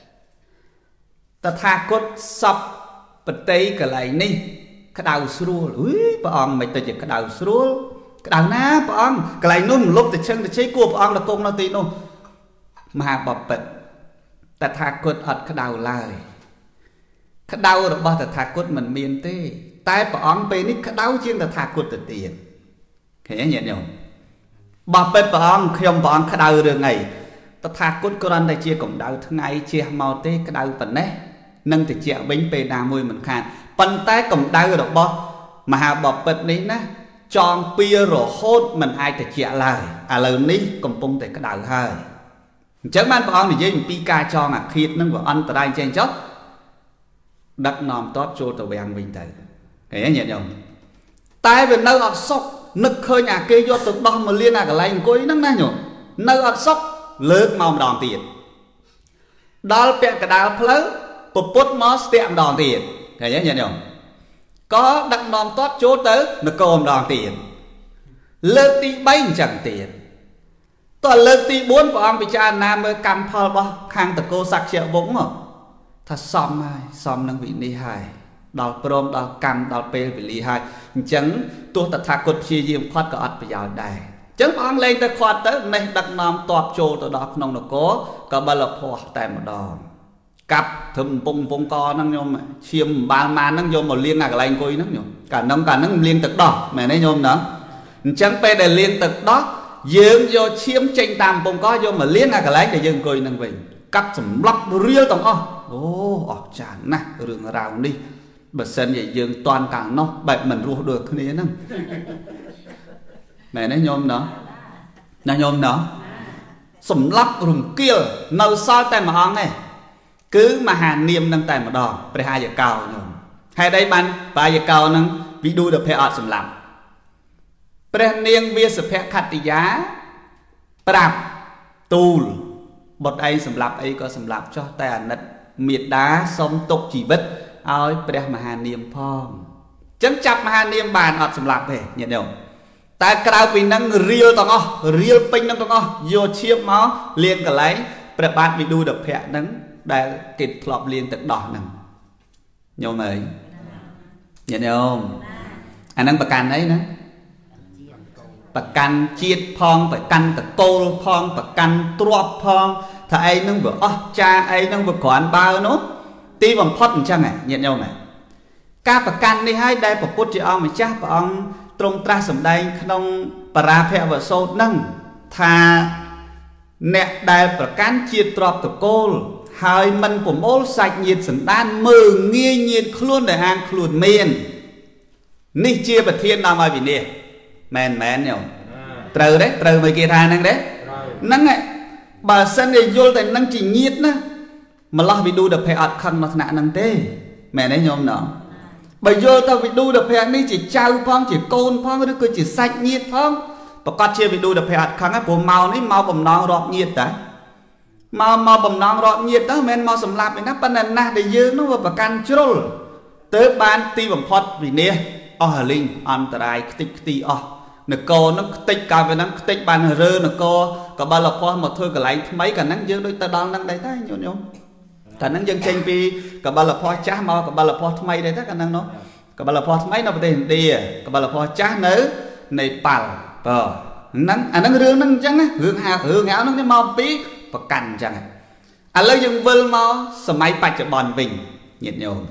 ta tha cốt sập bật tay cái này ní cái đầu sưu bà ông mày tự chỉ cái đầu sưu cái đầu ná bà ông cái này nó một lúc từ chân từ chế của bà ông là công nó tí nó mà bọt bật ta thà cốt ọt cái đầu lại cái đầu rồi bao ta thà cốt mình miền tê tay bà ông bê ní cái đầu chiên ta thà cốt từ tiền thế nhẹ nhõm bọt bật bà ông khi ông bà ông cái đầu được ngày ta thà cốt con đây chia cổng đầu thứ ngày chia màu tê cái đầu phần đấy nâng từ chẹo bánh bê đà mùi mình khàn phần tay cầm đau được bo mà hà bọt bật ní ná tròn pia rồi hốt mình ai từ chẹo lại à lần ní cầm bông tới cái đầu hơi chẳng ban bọn thì dây mình pi ca cho ngạc khiết nâng vào ăn từ đây trên chót đặt nòm tốt cho tàu bèn bình tử thế nhẹ nhõm tay về nơi ọt sốc nực khơi nhà kê vô từ đó mà liên là cái lành cối nâng ná nhổ nơi ọt sốc lớn màu đòn tiền đó là cái đào phớ bột bút nó tiệm đòn tiền thế nhé nhớ có đặt nòm tốt chỗ tới nó cồm đòn tiền lơ tí bánh chẳng tiền toàn lơ tí 4 của ông bị cha nam mới cầm phò bó khang tập cô sạc triệu vũng mà thật xóm hai xóm nâng vị ni hai đào prom đào cầm đào pê vị li hai chẳng tôi thật thà cột chia diêm khoát có ớt bây giờ đây chẳng ông lên tới khoát tới này đặt nòm tốt chỗ tới đó nông nó có bà lập hoa tại một đòn cặp thầm bông co năng nhôm chiêm ba man năng nhôm một liên ngạc lành coi năng nhôm cả năng liên tực đỏ mẹ này nhôm đó chẳng pe để liên tực đó dương vô chiêm tranh tam bông co vô mà liên ngạc lành để dương coi năng bình cặp sầm lấp riêu tổng chán nè rừng rào đi bật sân vậy dương toàn cả nó bệnh mình ruột được thế này mẹ này nhôm đó là nhôm đó sầm lấp rừng kia nâu sao tay mà ông này cứ mà hà niệm nâng tay một đòn phải 2 giờ cao nhôm hay đây ban 3 giờ cao nâng ví đuôi được phải ọt sầm lắm phải niềng bia sập hẹ khát giá đạp tù bột ấy sầm lắm ấy có sầm lắm cho tay ảnh nứt miệt đá sống tục chỉ vứt ơi phải mà hà niệm phong chấn chập mà hà niệm bàn ọt sầm lắm về nhận được ta cao vì nâng riêu tông riêu pin nâng tông vô chiếc máu liền cả lấy phải bạn bị đuôi được hẹ nâng đã kịp lọp liên tực đỏ nè nhôm ấy nhận không anh đang bạc can ấy nữa bạc can chiết phong phải căn tực cô phong bạc can trộp phong thầy nâng vừa cha ấy nâng vừa còn bao nó tí bằng phốt chăng này nhận nhau này ca bạc can đi hai đây bạc phốt chị ông mà cha bà ông trong tra sầm đây không para phe và sâu nâng tha nè đàiประกันជាតិទ្រព្យតកូលហើយមិនប្រមូលសាច់ញាតិសន្តានមើងងាយញាតិខ្លួនដែលហាងខ្លួនមាននេះជាប្រធាននាំឲ្យវិនិច្ឆ័យមែនមែនញោមត្រូវទេត្រូវមកគេថាហ្នឹងទេហ្នឹងហើយបើសិនជាយល់តែនឹងជាញាតិណាម្លោះវិឌូដភ័យអត់ខឹងនៅថ្នាក់ហ្នឹងទេមែនទេញោមណោះបើយល់ទៅវិឌូដភ័យនេះជាចៅផងជាកូនផងឬក៏ជាសាច់ញាតិផងប្រកាសជាវិឌូដភ័យអត់ខឹងព្រោះមកនេះមកបំណងរាប់ញាតិតាមកបំណងរាប់ញាតិទៅមិនមែនមកសម្លាប់ទេណាប៉ុន្តែណាស់ដែលយើងនោះវាប្រកាន់ជ្រុលទៅបានទីបំផុតវិនិច្ឆ័យអស់លីងអន្តរាយខ្ទេចខ្ទីអស់នគរនឹងខ្ទេចកាលពេលហ្នឹងខ្ទេចបានរើនគរកបលផោះមកធ្វើកន្លែងថ្មីកាលហ្នឹងយើងដូចទៅដល់ហ្នឹងដែរតែញោមកាលហ្នឹងយើងចេញពីកបលផោះចាស់មកកបលផោះថ្មីដែរតែកាលហ្នឹងនោះកបលផោះថ្មីនៅប្រទេសឥណ្ឌាកបលផោះចាស់នៅនេប៉ាល់បើហ្នឹងអាហ្នឹងរឿងហ្នឹងអញ្ចឹងណារឿងហៅហ្នឹងមកពីប្រកាន់អញ្ចឹងឥឡូវយើងវិលមកសម័យបច្ចុប្បន្នវិញញាតិញោម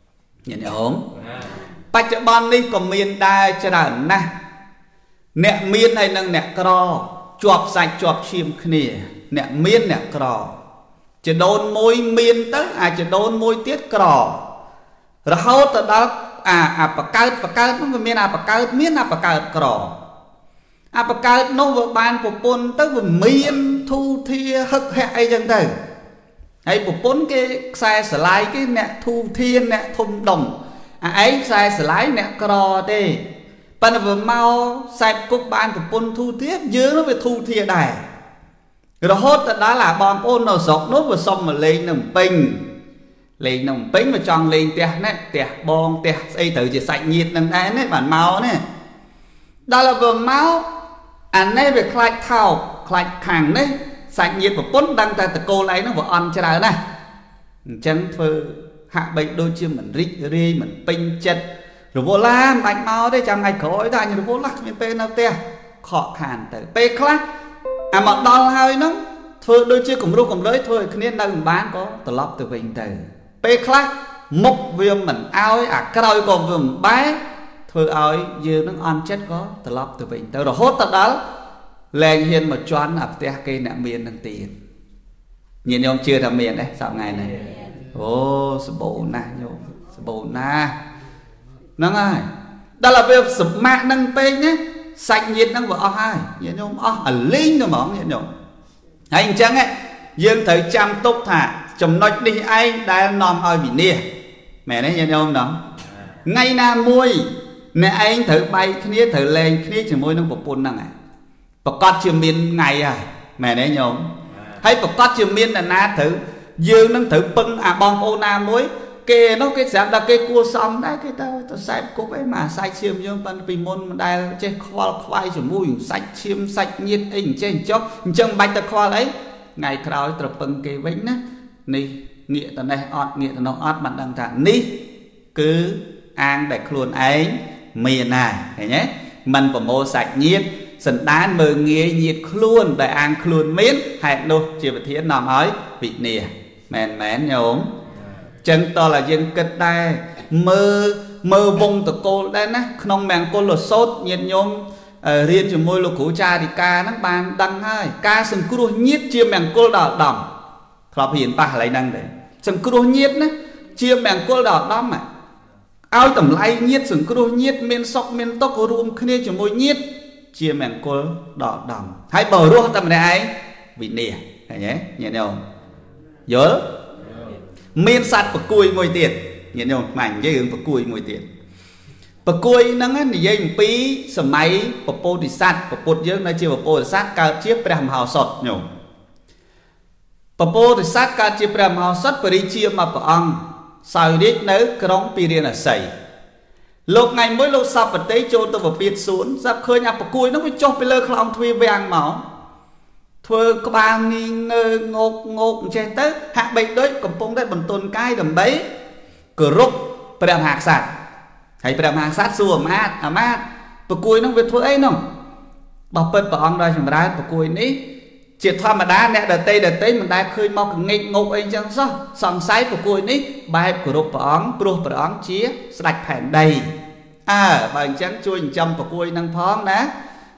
បច្ចុប្បន្ននេះក៏មានដែរច្រើនណាស់អ្នកមានហើយនឹងអ្នកក្រជាប់សាច់ជាប់ឈាមគ្នាអ្នកមានអ្នកក្រចដូនមួយមានទៅអាចដូនមួយទៀតក្ររហូតទៅដល់អាបកើតហ្នឹងវាមានអាបកើតមានអាបកើតក្រអាបកើតនោះវាបានប្រពន្ធទៅវាមានធូធាហឹកហាក់អីចឹងទៅហើយប្រពន្ធគេខ្សែស្រឡាយគេអ្នកធូធាអ្នកធំដុំឯងខ្សែស្រឡាយអ្នកក្រទេប៉ុន្តែវាមកខ្សែគុកបានប្រពន្ធធូធាយើងនោះវាធូធាដែររហូតទៅដល់អាបងប្អូននៅស្រុកនោះវាសុំមកលេងនៅពេញមកចង់លេងផ្ទះណាផ្ទះបងផ្ទះស្អីត្រូវជាសាច់ញាតិនឹងដែរណាបានមកណាដល់វាមកអានេះវាខ្លាចថោកខ្លាចខាងនេះសាច់ញាតិប្រពន្ធដឹងតែតកូលឯងនោះវាអន់ច្រើនណាស់អញ្ចឹងធ្វើហាក់បីដូចជាមិនរីករាយមិនពេញចិត្តរវល់ឡាមិនបាច់មកទេចាំថ្ងៃក្រោយទៅអញរវល់ឡាគ្មានពេលនៅផ្ទះខកខានទៅពេលខ្លះអាមកដល់ហើយហ្នឹងធ្វើដូចជាគំរោះកំលើយធ្វើឲ្យគ្នានៅមិនបានក៏ត្រឡប់ទៅវិញទៅពេលខ្លះមុខវាមិនឲ្យអាក្រោយក៏វាមិនបែរធ្វើឲ្យយើងនឹងអន់ចិត្តក៏ត្រឡប់ទៅវិញទៅរហូតទៅដល់លែងហ៊ានមកជន់អាផ្ទះគេអ្នកមាននឹងទៀតញាតិញោមជឿថាមានដែរសប្តាហ៍នេះអូសបោណាស់ញោមសបោណាស់ហ្នឹងហើយដល់ពេលសម្មាក់នឹងពេកណាសាច់ញាតិហ្នឹងវាអស់ហើយញាតិញោមអស់អាលីងទៅហ្មងញាតិញោមហើយអញ្ចឹងយើងត្រូវចាំទុកថាចំណុចនេះឯងដែលនាំឲ្យវិនិច្ឆ័យមែនទេញាតិញោមណោះថ្ងៃណាមួយអ្នកឯងត្រូវបែកគ្នាត្រូវលែងគ្នាជាមួយនឹងប្រពន្ធហ្នឹងឯងប្រកាសជាមានថ្ងៃហើយមែនទេញោមហើយប្រកាសជាមានអ្នកណាត្រូវយើងនឹងត្រូវពឹងអាបងប្អូនណាមួយគេនោះគេស្រាប់ដល់គេគួសមដែរគេទៅសែបគប់អីមកសាច់ឈាមយើងប៉ុន្តែពីមុនមិនដែលចេះខ្វល់ខ្វាយជាមួយសាច់ឈាមសាច់ញាតិអីអញ្ចេះចុះអញ្ចឹងបាច់ទៅខ្វល់អីថ្ងៃក្រោយត្រូវពឹងគេវិញណានេះងាកទៅនេះអត់ងាកទៅនោះអត់បានដឹងថានេះគឺអាងដែលខ្លួនឯងមានណាឃើញទេមិនប្រមូលសាច់ញាតិសន្តានមើងងាយញាតិខ្លួនដែលអាងខ្លួនមានហេតុនោះជាប្រធាននាំឲ្យវិនិច្ឆ័យមែនញោមចឹងតើយើងគិតដែរមើលវងតកូលដែរណាក្នុងមង្គលសោតញាតិញោមរៀនជាមួយលោកគ្រូចារិកាហ្នឹងបានដឹងហើយការសង្គ្រោះញាតិជាមង្គលដល់ដំធ្លាប់រៀនប៉ះកន្លែងហ្នឹងដែរសង្គ្រោះញាតិណាជាមង្គលដល់ដំឲ្យតម្លៃញាតិសង្គ្រោះញាតិមានសុខមានទុក្ខរួមគ្នាជាមួយញាតិជាមង្គលដល់ដំហើយបើរស់តែម្នាក់ឯងវិនិច្ឆ័យឃើញទេញាតិញោមយល់មានសត្វប្រគួយមួយទៀតញាតិញោមខ្មាញ់និយាយរឿងប្រគួយមួយទៀតប្រគួយហ្នឹងនិយាយអំពីសម័យពពោធិសត្វពុទ្ធយើងនៅជាពពោធិសត្វកើតជាព្រះមហោសថញោមពពោធិសត្វកើតជាព្រះមហោសថបរិជាមកព្រះអង្គសោយរាជនៅក្រុងពីរាណសីលោកថ្ងៃមួយលោកសពតិចូលទៅពពាតសួនស្រាប់ឃើញអាប្រគួយហ្នឹងវាចុះពីលើខ្លោងទ្វារវាំងមកធ្វើក្បាលងីងើងោកអញ្ចេះទៅហាក់បីដូចកំពុងតែបន្ទន់កាយដើម្បីគោរពព្រះមហាក្សត្រហើយព្រះមហាក្សត្រសួរអាមាត្យប្រគួយហ្នឹងវាធ្វើអីនោះបោះពិតព្រះអង្គដល់ចម្រើនប្រគួយនេះជាធម្មតាអ្នកដតីមិនដែលឃើញមកកងេកងោកអីចឹងសោះសង្ស័យប្រគួយនេះបែបគោរពព្រះអង្គព្រោះព្រះអង្គជាស្ដេចផែនដីបើអញ្ចឹងជួយចិញ្ចឹមប្រគួយនឹងផងណា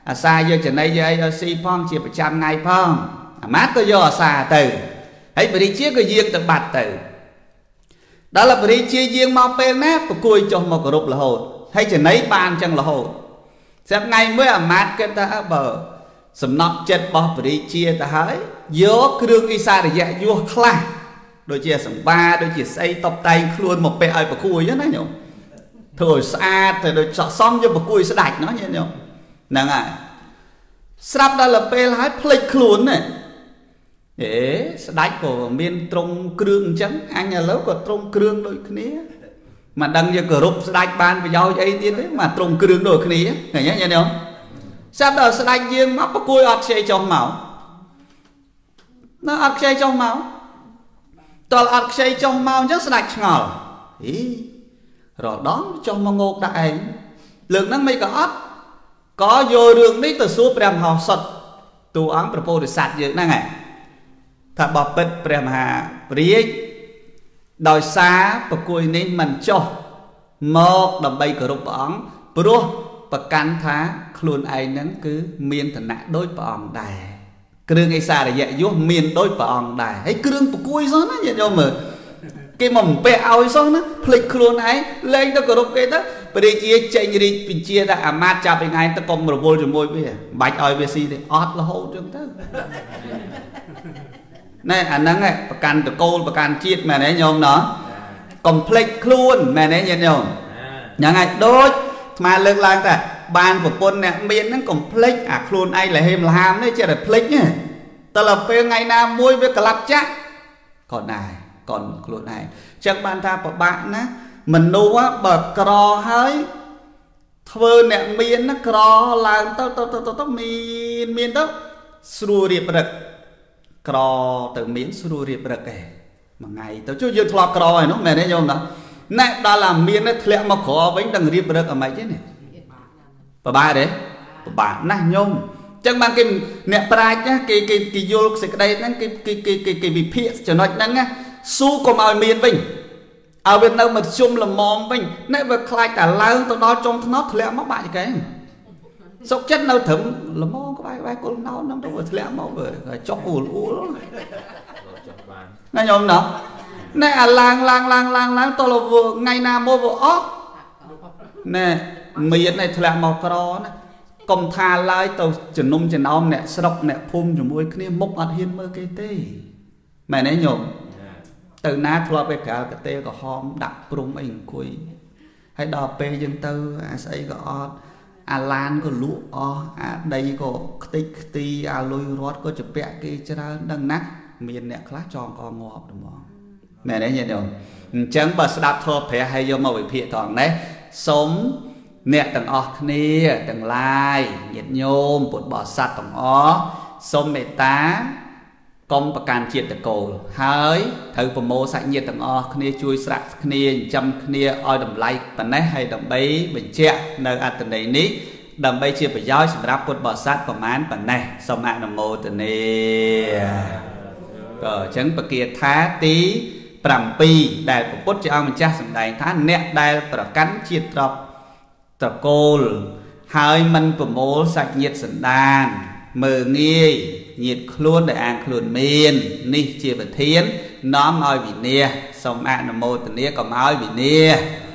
អាសាយកចំណៃយកអីឲ្យស៊ីផងជាប្រចាំថ្ងៃផងអាម៉ាត់ក៏យកអាសាទៅហើយបរិជាក៏យាងទៅបាត់ទៅដល់បរិជាយាងមកពេលណាប្រគួយចុះមកគោរពរហូតហើយចំណៃបានចឹងរហូតស្រាប់ថ្ងៃមួយអាម៉ាត់គិតថាបើសំណប់ចិត្តរបស់បរិជាទៅហើយយកគ្រឿងអិសារយៈយោខ្លះដូចជាសម្បាដូចជាស្អីតបតែងខ្លួនមកពាក់ឲ្យប្រគួយណាញោមធ្វើឲ្យស្អាតទៅដូចសក់សមយកប្រគួយស្ដាច់ណាញោមហ្នឹងហើយស្រាប់ដល់ពេលហើយភ្លេចខ្លួនណាស្ដាច់ក៏មានត្រង់គ្រឿងអញ្ចឹងអញឥឡូវក៏ត្រង់គ្រឿងដូចគ្នាមិនដឹងយកគោរពស្ដាច់បានប្រយោជន៍អីទៀតទេមកត្រង់គ្រឿងដូចគ្នាឃើញទេញោមស្រាប់ដល់ស្ដាច់យើងមកប្រគួយអត់ខ្ចីចុះមកនៅអត់ខ្ចីចុះមកតលអត់ខ្ចីចុះមកអញ្ចឹងស្ដាច់ឆ្ងល់រដងចុះមកងោកដាក់ឯងលើកហ្នឹងមិនក៏អត់ក៏យករឿងនេះទៅសួរព្រះមហោសថតួអង្គព្រះពោធិសត្វយើងហ្នឹងហើយថាបបិទ្ធព្រះមហារាជដោយសារប្រគួយនេះមិនចុះមកដើម្បីគោរពព្រះអង្គព្រោះប្រកាន់ថាខ្លួនឯងហ្នឹងគឺមានឋានៈដូចព្រះអង្គដែរគ្រឿងអិសារយៈយុះមានដូចព្រះអង្គដែរហើយគ្រឿងប្រគួយសោះណាញាតិញោមមើលគេមកបំពាក់ឲ្យសោះណាភ្លេចខ្លួនឯងលែងទៅគោរពគេទៅព្រះជាចេញរាជបញ្ជាថាអាមាត្យចាប់ឯងទៅកុំរវល់ជាមួយវាបាច់ឲ្យវាស៊ីទេអត់រហូតចឹងទៅណែអាហ្នឹងប្រកាន់តកូលប្រកាន់ជាតិមែនទេញោមណោះកុំភ្លេចខ្លួនមែនទេញាតិញោមហ្នឹងហើយដូចស្មាលើកឡើងថាបានប្រពន្ធអ្នកមានហ្នឹងកុំភ្លេចអាខ្លួនឯងលហេមលហាមនេះចេះតែភ្លេចទេតែដល់ពេលថ្ងៃណាមួយវាក្លាប់ចាក់ក៏ដែរកូនខ្លួនឯងចឹងបានថាពិបាកណាមនុស្សបើក្រហើយធ្វើអ្នកមានណាក្រឡើងទៅមានទៅស្រួលរៀបរឹកក្រទៅមានស្រួលរៀបរឹកឯងមួយថ្ងៃទៅជួយយើងធ្លាប់ក្រហើយនោះមែនទេញោមណាណែដល់អាមានធ្លាក់មកក្រវិញដឹងរៀបរឹកអ្មេចទេនេះពិបាកទេពិបាកណាស់ញោមចឹងបានគេអ្នកប្រាជ្ញណាគេយល់សេចក្តីហ្នឹងគេវិភាគចំណុចហ្នឹងណាស៊ូកុំឲ្យមានវិញឲ្យវានៅមកជុំលមមវិញណែវាខ្លាចតែឡើងទៅដល់ចុងថ្នោតធ្លាក់មកបាក់ចកែងសុកចិត្តនៅត្រឹមលមក្បែរគល់ណោហ្នឹងទៅវាធ្លាក់មកវាចុះអ៊ូលណាញោមណោះណែអាឡើងទៅថ្ងៃណាមួយវាអស់ណែមានឯធ្លាក់មកក្រណាកុំថាឡើយទៅចំណុំចំណោមអ្នកស្រុកអ្នកភូមិជាមួយគ្នាមុខអត់ហ៊ានមើលគេទេមែនទេញោមទៅណាធ្លាប់ไปក្រៅកទេក៏ហមដាក់ព្រំអីអង្គុយហើយដល់ពេលយើងទៅអាស្អីក៏អត់អាឡានក៏លក់អស់អាដីក៏ខ្ទេចខ្ទីអាលុយរត់ក៏ជពាក់គេច្រើនដឹងណាស់មានអ្នកខ្លះចងកងាប់ហ្មងមែនទេញាតិញោមអញ្ចឹងបើស្ដាប់ធម៌ព្រះហើយយកមកវិភាគត្រង់នេះសូមអ្នកទាំងអស់គ្នាទាំងឡាយញាតិញោមពុទ្ធបរិស័ទទាំងអស់សូមមេត្តាកុំប្រកាន់ជាតិតកូលហើយត្រូវប្រមូលសាច់ញាតិទាំងអស់គ្នាជួយស្រាក់គ្នាចិញ្ចឹមគ្នាឲ្យតម្លៃប៉ុណ្ណេះហើយដើម្បីបញ្ជាក់នៅអត្ថន័យនេះដើម្បីជាប្រយោជន៍សម្រាប់ពុទ្ធបរិស័ទប្រមាណប៉ុណ្ណេះសូមអនុមោទនាក៏អញ្ចឹងបកាថាទី7ដែលព្រះពុទ្ធជាអង្គម្ចាស់សម្ដែងថាអ្នកដែលប្រកាន់ជាតិត្រកូលហើយមិនប្រមូលសាច់ញាតិសន្តានមើងងាយញាតិខ្លួនដែលអាងខ្លួនមាននេះជាប្រធាននាំឲ្យវិនាសសូមអនុមោទនាកុំឲ្យវិនាស